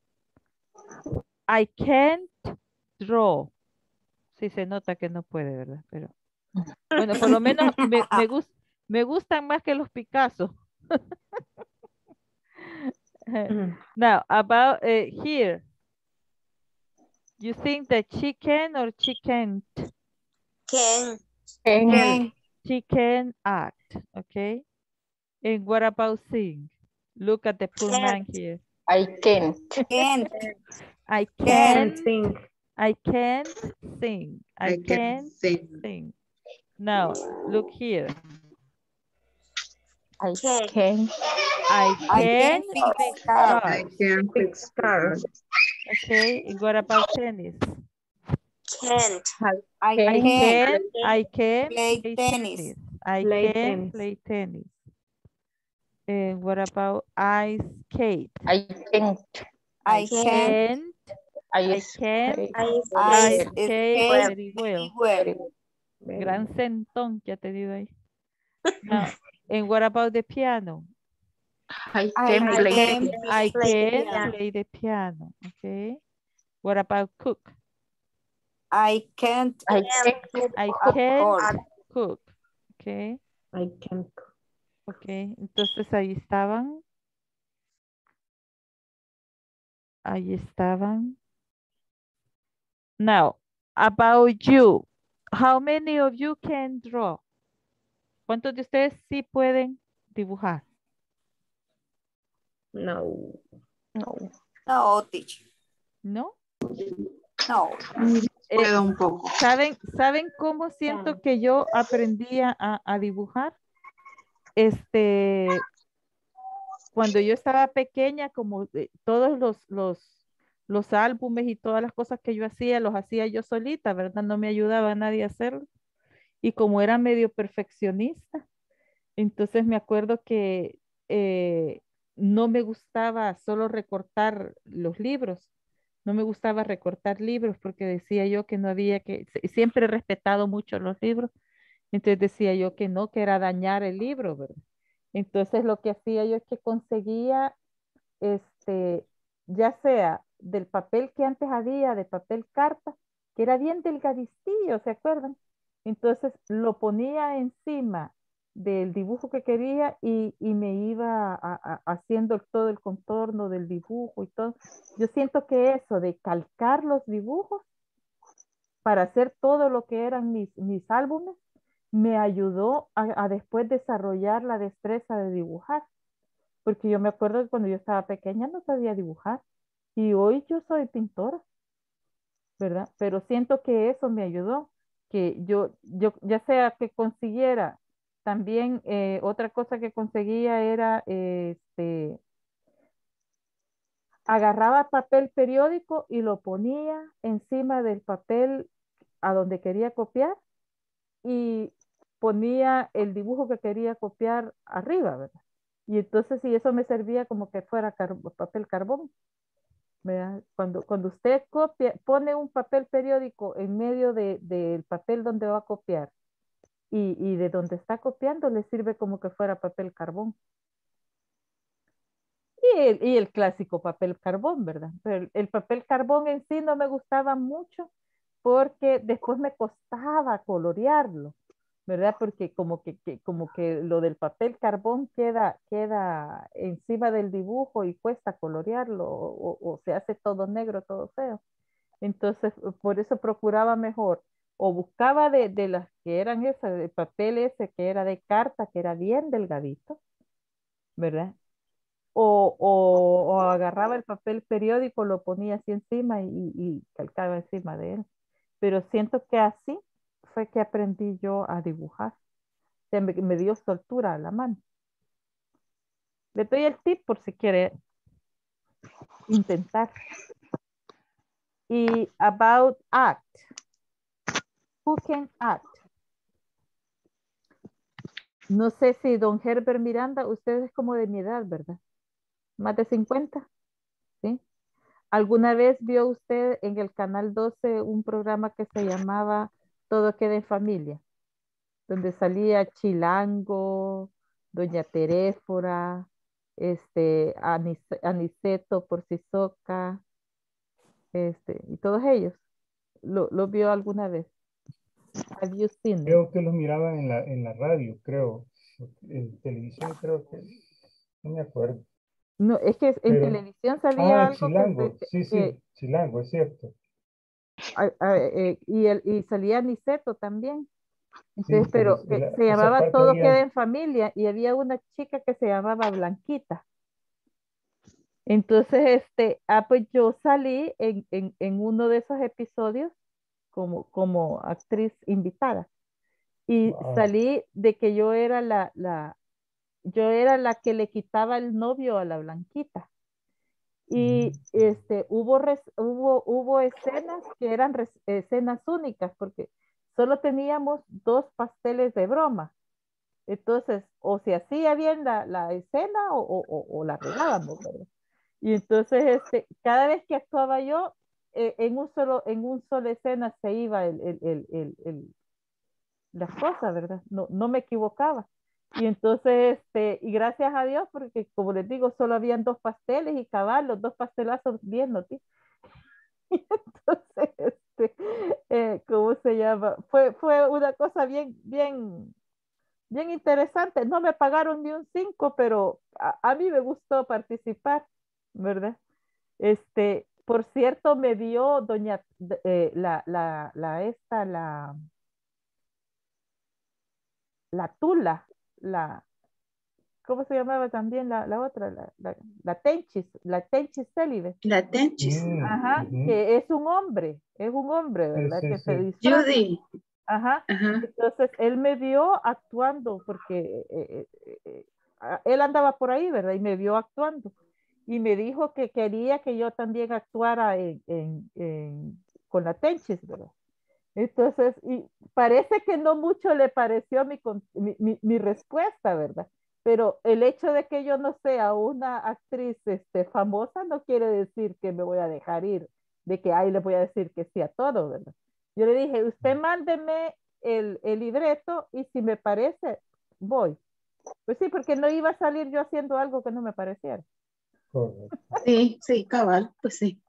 I can't draw. Sí, se nota que no puede, ¿verdad? Pero bueno, por lo menos me, me, gus- me gustan más que los Picasso. Now, about uh, here. You think that she can or she can't? Can. Can. She can act, okay? And what about sing? Look at the poor man here. I can't. Can't. I Can can sing. I can't sing. I, I can can sing. sing. Now, look here. I Can. can. I I can can fix fix cars. I cars. can fix cars. Okay, and what about tennis? Can't. I I can can, I can play play tennis. tennis. I Play can tennis. play tennis. And what about ice skate? I can't. I can Can't, I I can't skate I I ice skate. skate skate very well. well. Gran centón que ha tenido ahí. Now, and what about the piano? I I can I play can tennis. I play the can piano. play the piano, okay? What about cook? I can't I Can't can. I at can't all. cook, okay? I can. Okay, entonces ahí estaban. Ahí estaban. Now, about you. How many of you can draw? ¿Cuántos de ustedes sí pueden dibujar? No. No. No, teacher. ¿No? No. Eh, Puedo un poco. ¿saben, ¿Saben cómo siento que yo aprendí a, a dibujar? Este, cuando yo estaba pequeña, como eh, todos los, los, los álbumes y todas las cosas que yo hacía, los hacía yo solita, ¿verdad? No me ayudaba a nadie a hacerlo. Y como era medio perfeccionista, entonces me acuerdo que eh, no me gustaba solo recortar los libros, no me gustaba recortar libros porque decía yo que no había que, se- siempre he respetado mucho los libros, entonces decía yo que no, que era dañar el libro, ¿verdad? Entonces lo que hacía yo es que conseguía, este, ya sea del papel que antes había, de papel carta, que era bien delgadillo, ¿se acuerdan? Entonces lo ponía encima del dibujo que quería y, y me iba a- a- haciendo todo el contorno del dibujo y todo. Yo siento que eso de calcar los dibujos para hacer todo lo que eran mis, mis álbumes me ayudó a, a después desarrollar la destreza de dibujar. Porque yo me acuerdo que cuando yo estaba pequeña no sabía dibujar y hoy yo soy pintora, ¿verdad? Pero siento que eso me ayudó, que yo, yo ya sea que consiguiera, también eh, otra cosa que conseguía era, eh, este, agarraba papel periódico y lo ponía encima del papel a donde quería copiar y ponía el dibujo que quería copiar arriba, ¿verdad? Y entonces, si eso me servía como que fuera car- papel carbón, ¿verdad? Cuando, cuando usted copia, pone un papel periódico en medio de- del papel donde va a copiar y, y de donde está copiando, le sirve como que fuera papel carbón. Y el, y el clásico papel carbón, ¿verdad? Pero el, el papel carbón en sí no me gustaba mucho porque después me costaba colorearlo, ¿verdad? Porque como que, que- como que lo del papel carbón queda, queda encima del dibujo y cuesta colorearlo o, o se hace todo negro, todo feo. Entonces, por eso procuraba mejor o buscaba de, de las que eran esas, de papel ese que era de carta, que era bien delgadito, ¿verdad? O, o, o agarraba el papel periódico, lo ponía así encima y, y calcaba encima de él. Pero siento que así fue que aprendí yo a dibujar. O sea, me, me dio soltura a la mano. Le doy el tip por si quiere intentar. Y about act. Who can act? No sé si don Herbert Miranda, usted es como de mi edad, ¿verdad? Más de cincuenta, ¿sí? ¿Alguna vez vio usted en el canal doce un programa que se llamaba Todo queda en familia? Donde salía Chilango, doña Teréfora, este, Anis- Aniceto Porcisoca, este, y todos ellos. ¿Lo, lo vio alguna vez? Have you seen it? Creo que los miraba en la, en la radio, creo. En televisión creo que, no me acuerdo. No, es que en Pero, televisión salía ah, algo que, Chilango, se- sí, que- sí, Chilango, es cierto. a- a- eh, y, el, y salía Aniceto también. Sí, Entonces, pero pero es- que la- se esa llamaba parte Todo había, queda en familia y había una chica que se llamaba Blanquita. Entonces, este, ah, pues yo salí en, en, en uno de esos episodios como, como actriz invitada y wow. salí de que yo era la, la, yo era la que le quitaba el novio a la Blanquita. Y este, hubo, res- hubo, hubo escenas que eran res- escenas únicas porque solo teníamos dos pasteles de broma. Entonces, o se hacía bien la, la escena o, o, o- o la regábamos, ¿verdad? Y entonces, este, cada vez que actuaba yo, eh, en un solo, en un solo escena se iba el, el, el, el, el- las cosas, ¿verdad? No, no me equivocaba. Y entonces, este, y gracias a Dios, porque como les digo, solo habían dos pasteles y cabal, los dos pastelazos bien, ¿no? Y entonces, este, eh, ¿cómo se llama? Fue, fue una cosa bien, bien, bien interesante. No me pagaron ni un cinco, pero a, a mí me gustó participar, ¿verdad? Este, por cierto, me dio doña, eh, la, la, la, esta, la, la Tula, la, ¿cómo se llamaba también la, la otra? La, la, la Tenchis, la Tenchis Célibe. La Tenchis. Mm, Ajá, ujú. que es un hombre, es un hombre, Sí, ¿verdad? sí, Que se sí. disfraza. Judy. Ajá. Ajá. Entonces él me vio actuando porque eh, eh, eh, a- él andaba por ahí, ¿verdad? Y me vio actuando. y me dijo que quería que yo también actuara en, en, en- con la Tenchis, ¿verdad? Entonces, y parece que no mucho le pareció mi, con- mi, mi- mi respuesta, ¿verdad? Pero el hecho de que yo no sea una actriz este, famosa no quiere decir que me voy a dejar ir, de que ahí le voy a decir que sí a todo, ¿verdad? Yo le dije, usted mándeme el, el libreto y si me parece, voy. Pues sí, porque no iba a salir yo haciendo algo que no me pareciera. Sí, sí, cabal, pues sí.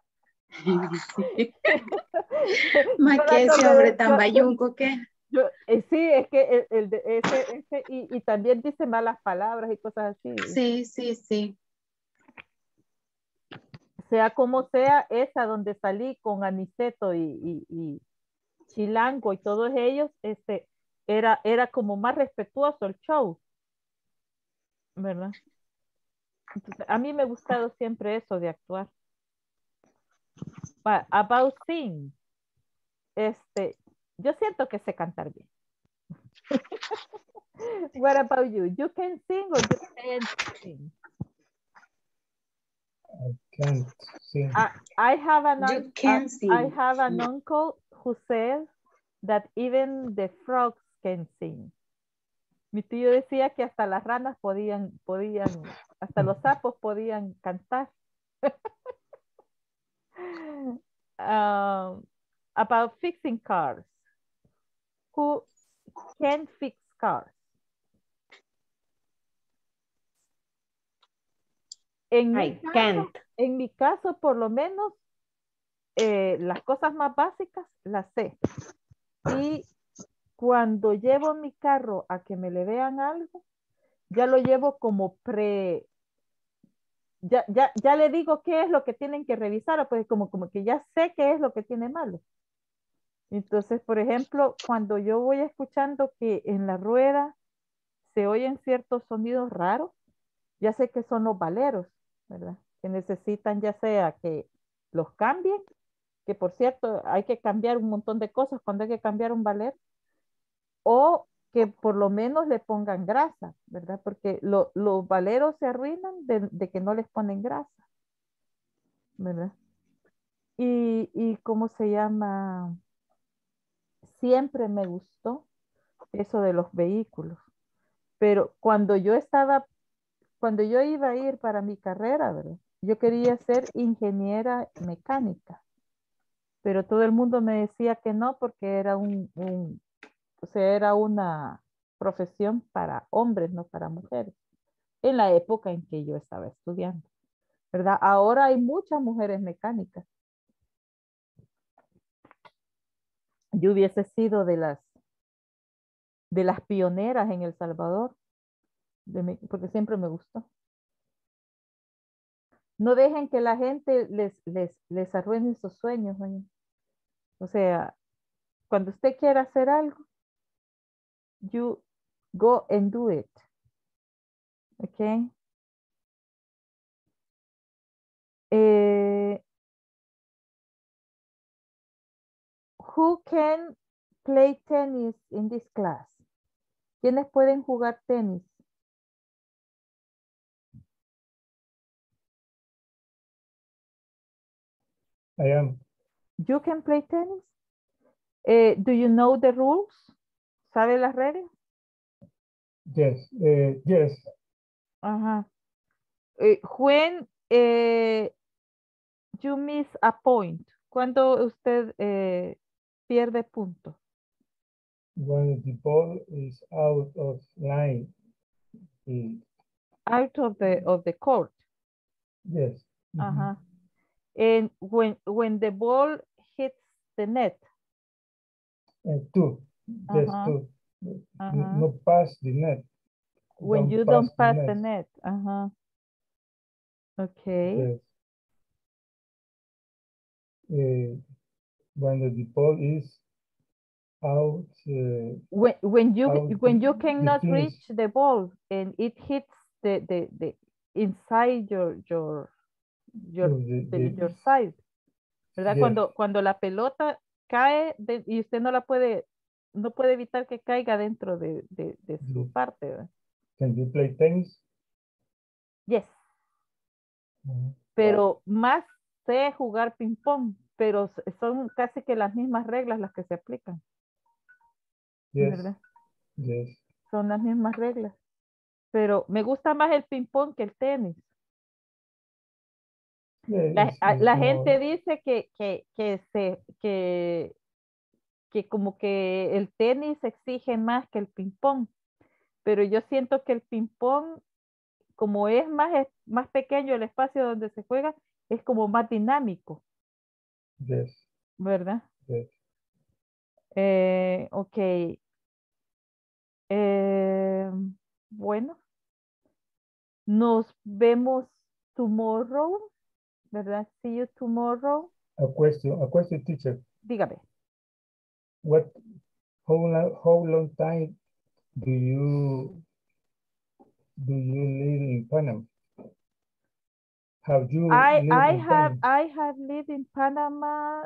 Yo Más que ese dándole- hombre tan yo- yo- bayunco que. yo, eh, sí, es que el, el de ese, ese y, y también dice malas palabras y cosas así. Sí, sí, sí. Sea como sea, esa donde salí con Aniceto y, y, y Chilango y todos ellos, este, era, era como más respetuoso el show, ¿verdad? Entonces, a mí me ha gustado siempre eso de actuar. But about sing, este, yo siento que sé cantar bien. What about you? You can sing or you can't sing? Can't sing. I, I have an You un- can I- sing. I have an uncle who says that even the frogs can sing. Mi tío decía que hasta las ranas podían, podían, hasta los sapos podían cantar. Um, about fixing cars. Who can fix cars? En mi I caso, can't. en mi caso, por lo menos, eh, las cosas más básicas las sé. Y cuando llevo mi carro a que me le vean algo, ya lo llevo como pre, ya, ya, ya le digo qué es lo que tienen que revisar, pues como, como que ya sé qué es lo que tiene malo. Entonces, por ejemplo, cuando yo voy escuchando que en la rueda se oyen ciertos sonidos raros, ya sé que son los valeros, ¿verdad? Que necesitan ya sea que los cambien, que por cierto hay que cambiar un montón de cosas cuando hay que cambiar un valero, o que por lo menos le pongan grasa, ¿verdad? Porque lo- los valeros se arruinan de, de que no les ponen grasa, ¿verdad? Y, y ¿cómo se llama? Siempre me gustó eso de los vehículos, pero cuando yo estaba, cuando yo iba a ir para mi carrera, ¿verdad? Yo quería ser ingeniera mecánica, pero todo el mundo me decía que no porque era un, un o sea, era una profesión para hombres, no para mujeres, en la época en que yo estaba estudiando, ¿verdad? Ahora hay muchas mujeres mecánicas. Yo hubiese sido de las, de las pioneras en El Salvador, de mi- porque siempre me gustó. No dejen que la gente les, les, les arruine sus sueños, oye. O sea, cuando usted quiera hacer algo, you go and do it. Okay. Eh, who can play tennis in this class? ¿Quiénes pueden jugar tenis? I am. You can play tennis? Eh, do you know the rules? ¿Sabe las reglas? Yes. Uh, yes. Ajá. Eh, when eh, you miss a point, cuando usted eh, pierde punto. When the ball is out of line. Mm. Out of the of the court. Yes. Uh-huh. And when when the ball hits the net. And two. Yes, Uh-huh. two. Uh-huh. No pass the net. When Don't you pass don't the pass net. the net. Uh-huh. Okay. Yes. Uh, when the ball is out. Uh, When when you out when the- you the cannot finish. reach the ball and it hits the the, the inside your your your, No, the- the- the- your side, ¿verdad? Yes. Cuando cuando la pelota cae de- y usted no la puede no puede evitar que caiga dentro de, de, de su Yes. parte, ¿verdad? Can you play tennis? Yes. pero más sé jugar ping pong, pero s- son casi que las mismas reglas las que se aplican, Yes. ¿verdad? Yes. Son las mismas reglas, pero me gusta más el ping pong que el tenis. Yeah, La, it's, a- it's la more, gente dice que, que, que, se, que, que como que el tenis exige más que el ping pong, pero yo siento que el ping pong, como es más, es más pequeño el espacio donde se juega, es como más dinámico, yes, ¿verdad? yes. Eh, ok. Eh, bueno, nos vemos tomorrow, ¿verdad? See you tomorrow. A question, a question, teacher. Dígame. What, how long, how long time do you, do you live in Panama? Have you I, lived I in have, Panama? I have lived in Panama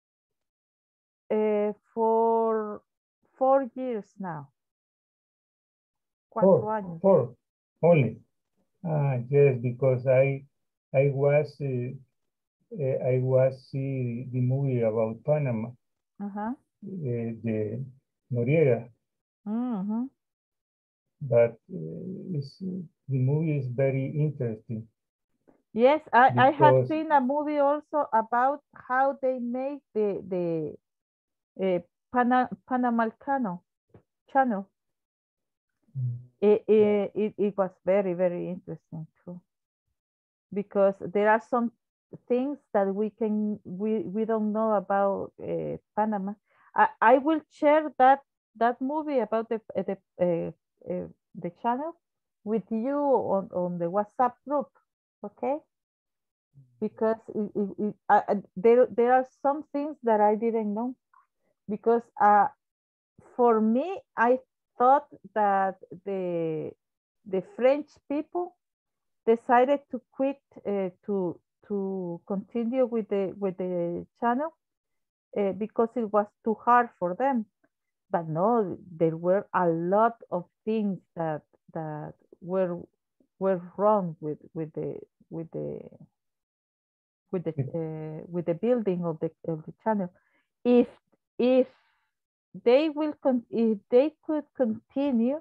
uh, for four years now. Cuatro Four, años. four, only. Ah, yes, because I, I was, uh, uh, I was see the movie about Panama, Ajá. uh, the Noriega, Mhm. but uh, it's, the movie is very interesting Yes, I, I have because seen a movie also about how they make the the uh, Pana, Panamericano channel. It, it, it, it was very, very interesting too. Because there are some things that we can we, we don't know about uh, Panama. I, I will share that that movie about the the uh, uh, the channel with you on, on the WhatsApp group, okay? Because it, it, it, uh, uh, there there are some things that I didn't know because uh, for me I thought that the the French people decided to quit uh, to to continue with the with the channel uh, because it was too hard for them. But no, there were a lot of things that that were were wrong with with the with the with the uh, with the building of the of the channel. If if they will con if they could continue,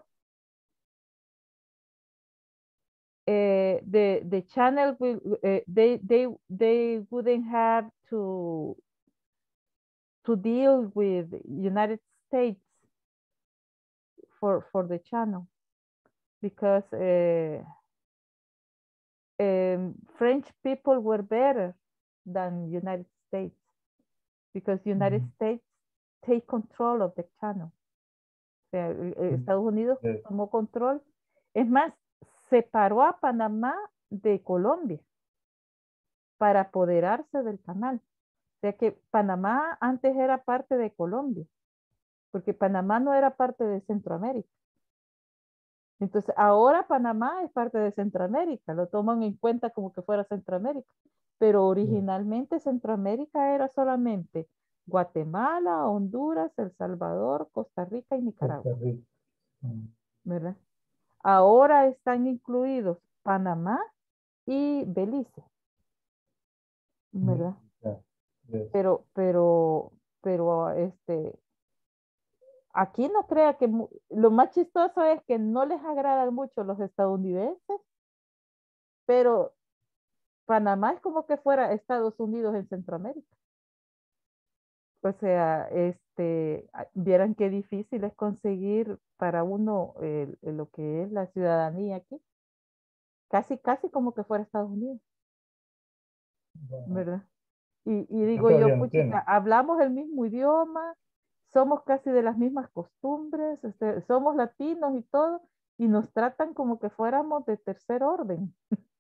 uh, the the channel will uh, they they they wouldn't have to to deal with United States for for the channel because uh, um, French people were better than United States because United Mhm. States take control of the channel. O sea, el- el Estados Unidos Yes. tomó control. Es más, separó a Panamá de Colombia para apoderarse del canal. O sea que Panamá antes era parte de Colombia, porque Panamá no era parte de Centroamérica. Entonces, ahora Panamá es parte de Centroamérica, lo toman en cuenta como que fuera Centroamérica, pero originalmente Centroamérica era solamente Guatemala, Honduras, El Salvador, Costa Rica y Nicaragua, Costa Rica. Mm. ¿verdad? Ahora están incluidos Panamá y Belice, ¿verdad? Yeah. Yes. Pero, pero, pero, este, aquí no crea que mu- lo más chistoso es que no les agradan mucho los estadounidenses, pero Panamá es como que fuera Estados Unidos en Centroamérica. O sea, este, a- vieran qué difícil es conseguir para uno el- el- lo que es la ciudadanía aquí. Casi, casi como que fuera Estados Unidos, ¿verdad? Y, y digo yo, Todavía no puchica, tiene. hablamos el mismo idioma, somos casi de las mismas costumbres, este, somos latinos y todo, y nos tratan como que fuéramos de tercer orden,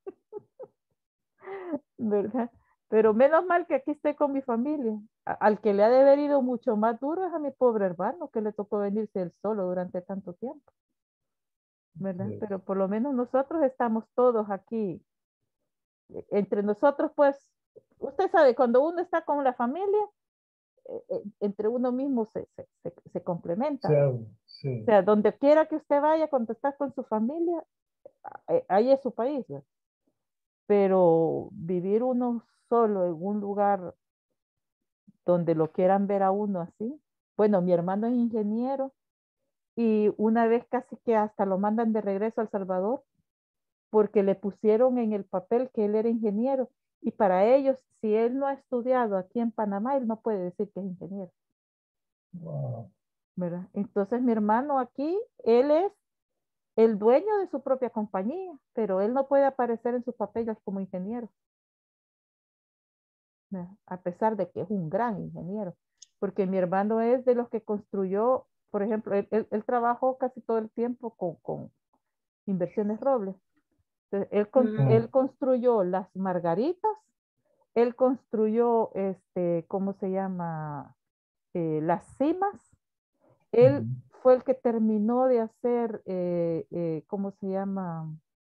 ¿verdad? Pero menos mal que aquí estoy con mi familia. A- Al que le ha de haber ido mucho más duro es a mi pobre hermano, que le tocó venirse él solo durante tanto tiempo, ¿verdad? Yes. Pero por lo menos nosotros estamos todos aquí. E- Entre nosotros, pues, usted sabe, cuando uno está con la familia, eh, eh, entre uno mismo se, se, se, se complementa, Se ¿verdad? habla, sí. O sea, donde quiera que usted vaya, cuando está con su familia, eh, ahí es su país, ¿verdad? pero vivir uno solo en un lugar donde lo quieran ver a uno así. Bueno, mi hermano es ingeniero y una vez casi que hasta lo mandan de regreso a El Salvador porque le pusieron en el papel que él era ingeniero y para ellos, si él no ha estudiado aquí en Panamá, él no puede decir que es ingeniero. Wow. ¿Verdad? Entonces mi hermano aquí, él es el dueño de su propia compañía, pero él no puede aparecer en sus papeles como ingeniero. ¿Verdad? A pesar de que es un gran ingeniero, porque mi hermano es de los que construyó, por ejemplo, él, él, él trabajó casi todo el tiempo con, con Inversiones Robles. Entonces, él, con, Mm. él construyó las Margaritas, él construyó, este, ¿cómo se llama? Eh, las Cimas. Él Ujú. fue el que terminó de hacer, eh, eh, ¿cómo se llama?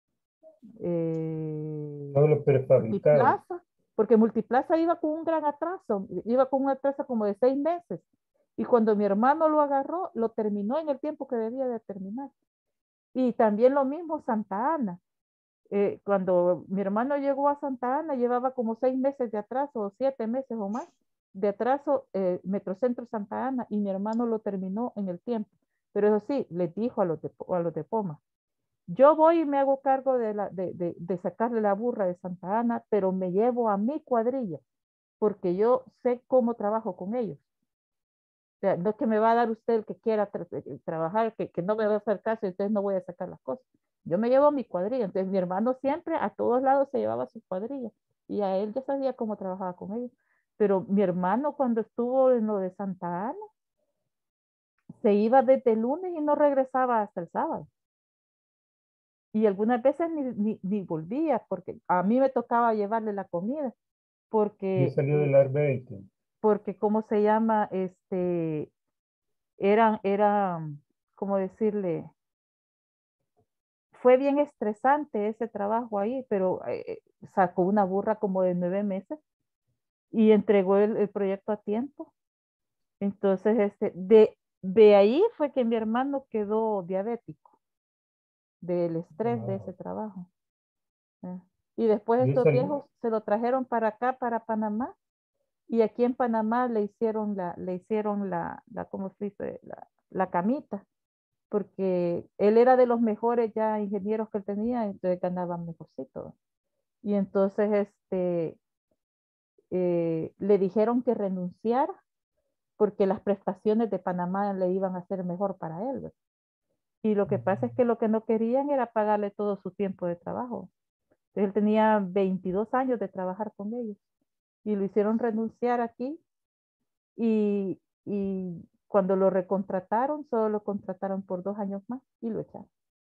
Eh, Todo lo prefabricado. Multiplaza, porque Multiplaza iba con un gran atraso, iba con un atraso como de seis meses. Y cuando mi hermano lo agarró, lo terminó en el tiempo que debía de terminar. Y también lo mismo Santa Ana. Eh, cuando mi hermano llegó a Santa Ana, llevaba como seis meses de atraso, o siete meses o más de atraso, eh, Metrocentro Santa Ana, y mi hermano lo terminó en el tiempo. Pero eso sí, les dijo a los de, a los de Poma, yo voy y me hago cargo de, la, de, de, de sacarle la burra de Santa Ana, pero me llevo a mi cuadrilla, porque yo sé cómo trabajo con ellos. O sea, no es que me va a dar usted el que quiera tra trabajar, que, que no me va a hacer caso, entonces no voy a sacar las cosas. Yo me llevo a mi cuadrilla. Entonces mi hermano siempre a todos lados se llevaba su cuadrilla y a él ya sabía cómo trabajaba con ellos. Pero mi hermano cuando estuvo en lo de Santa Ana, se iba desde el lunes y no regresaba hasta el sábado. Y algunas veces ni, ni, ni volvía, porque a mí me tocaba llevarle la comida, porque... Yo salí eh, del arbete. porque, ¿cómo se llama? Este, eran, era, ¿cómo decirle? Fue bien estresante ese trabajo ahí, pero eh, sacó una burra como de nueve meses y entregó el, el proyecto a tiempo. Entonces, este, de, de ahí fue que mi hermano quedó diabético, del estrés de ese Wow. trabajo. ¿eh? Y después Yo estos salí, viejos se lo trajeron para acá, para Panamá, y aquí en Panamá le hicieron la, le hicieron la, la ¿cómo se dice? La, la camita, porque él era de los mejores ya ingenieros que él tenía, entonces ganaban mejorcito. Y entonces este, eh, le dijeron que renunciara porque las prestaciones de Panamá le iban a ser mejor para él. ¿verdad? Y lo que pasa es que lo que no querían era pagarle todo su tiempo de trabajo. Entonces él tenía veintidós años de trabajar con ellos y lo hicieron renunciar aquí y, y cuando lo recontrataron, solo lo contrataron por dos años más y lo echaron.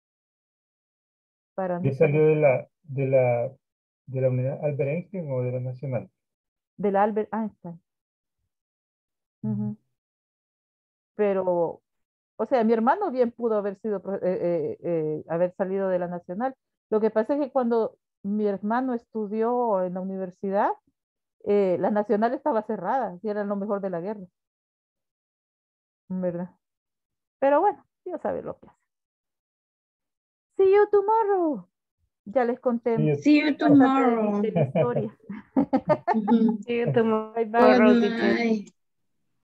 Para no yo salí tener de la, de la, de la unidad Albert Einstein o de la Nacional. de la Albert Einstein. Ujú. Pero, o sea, mi hermano bien pudo haber sido, pro- eh, eh, eh, haber salido de la Nacional. Lo que pasa es que cuando mi hermano estudió en la universidad, eh, la Nacional estaba cerrada, y era lo mejor de la guerra, ¿verdad? Pero bueno, Dios sabe lo que hace. See you tomorrow. Ya les conté Sí, yo- See you bastante de mi, tomorrow. de mi historia. Mhm. See you tomorrow, Bye bye. Good teacher. night.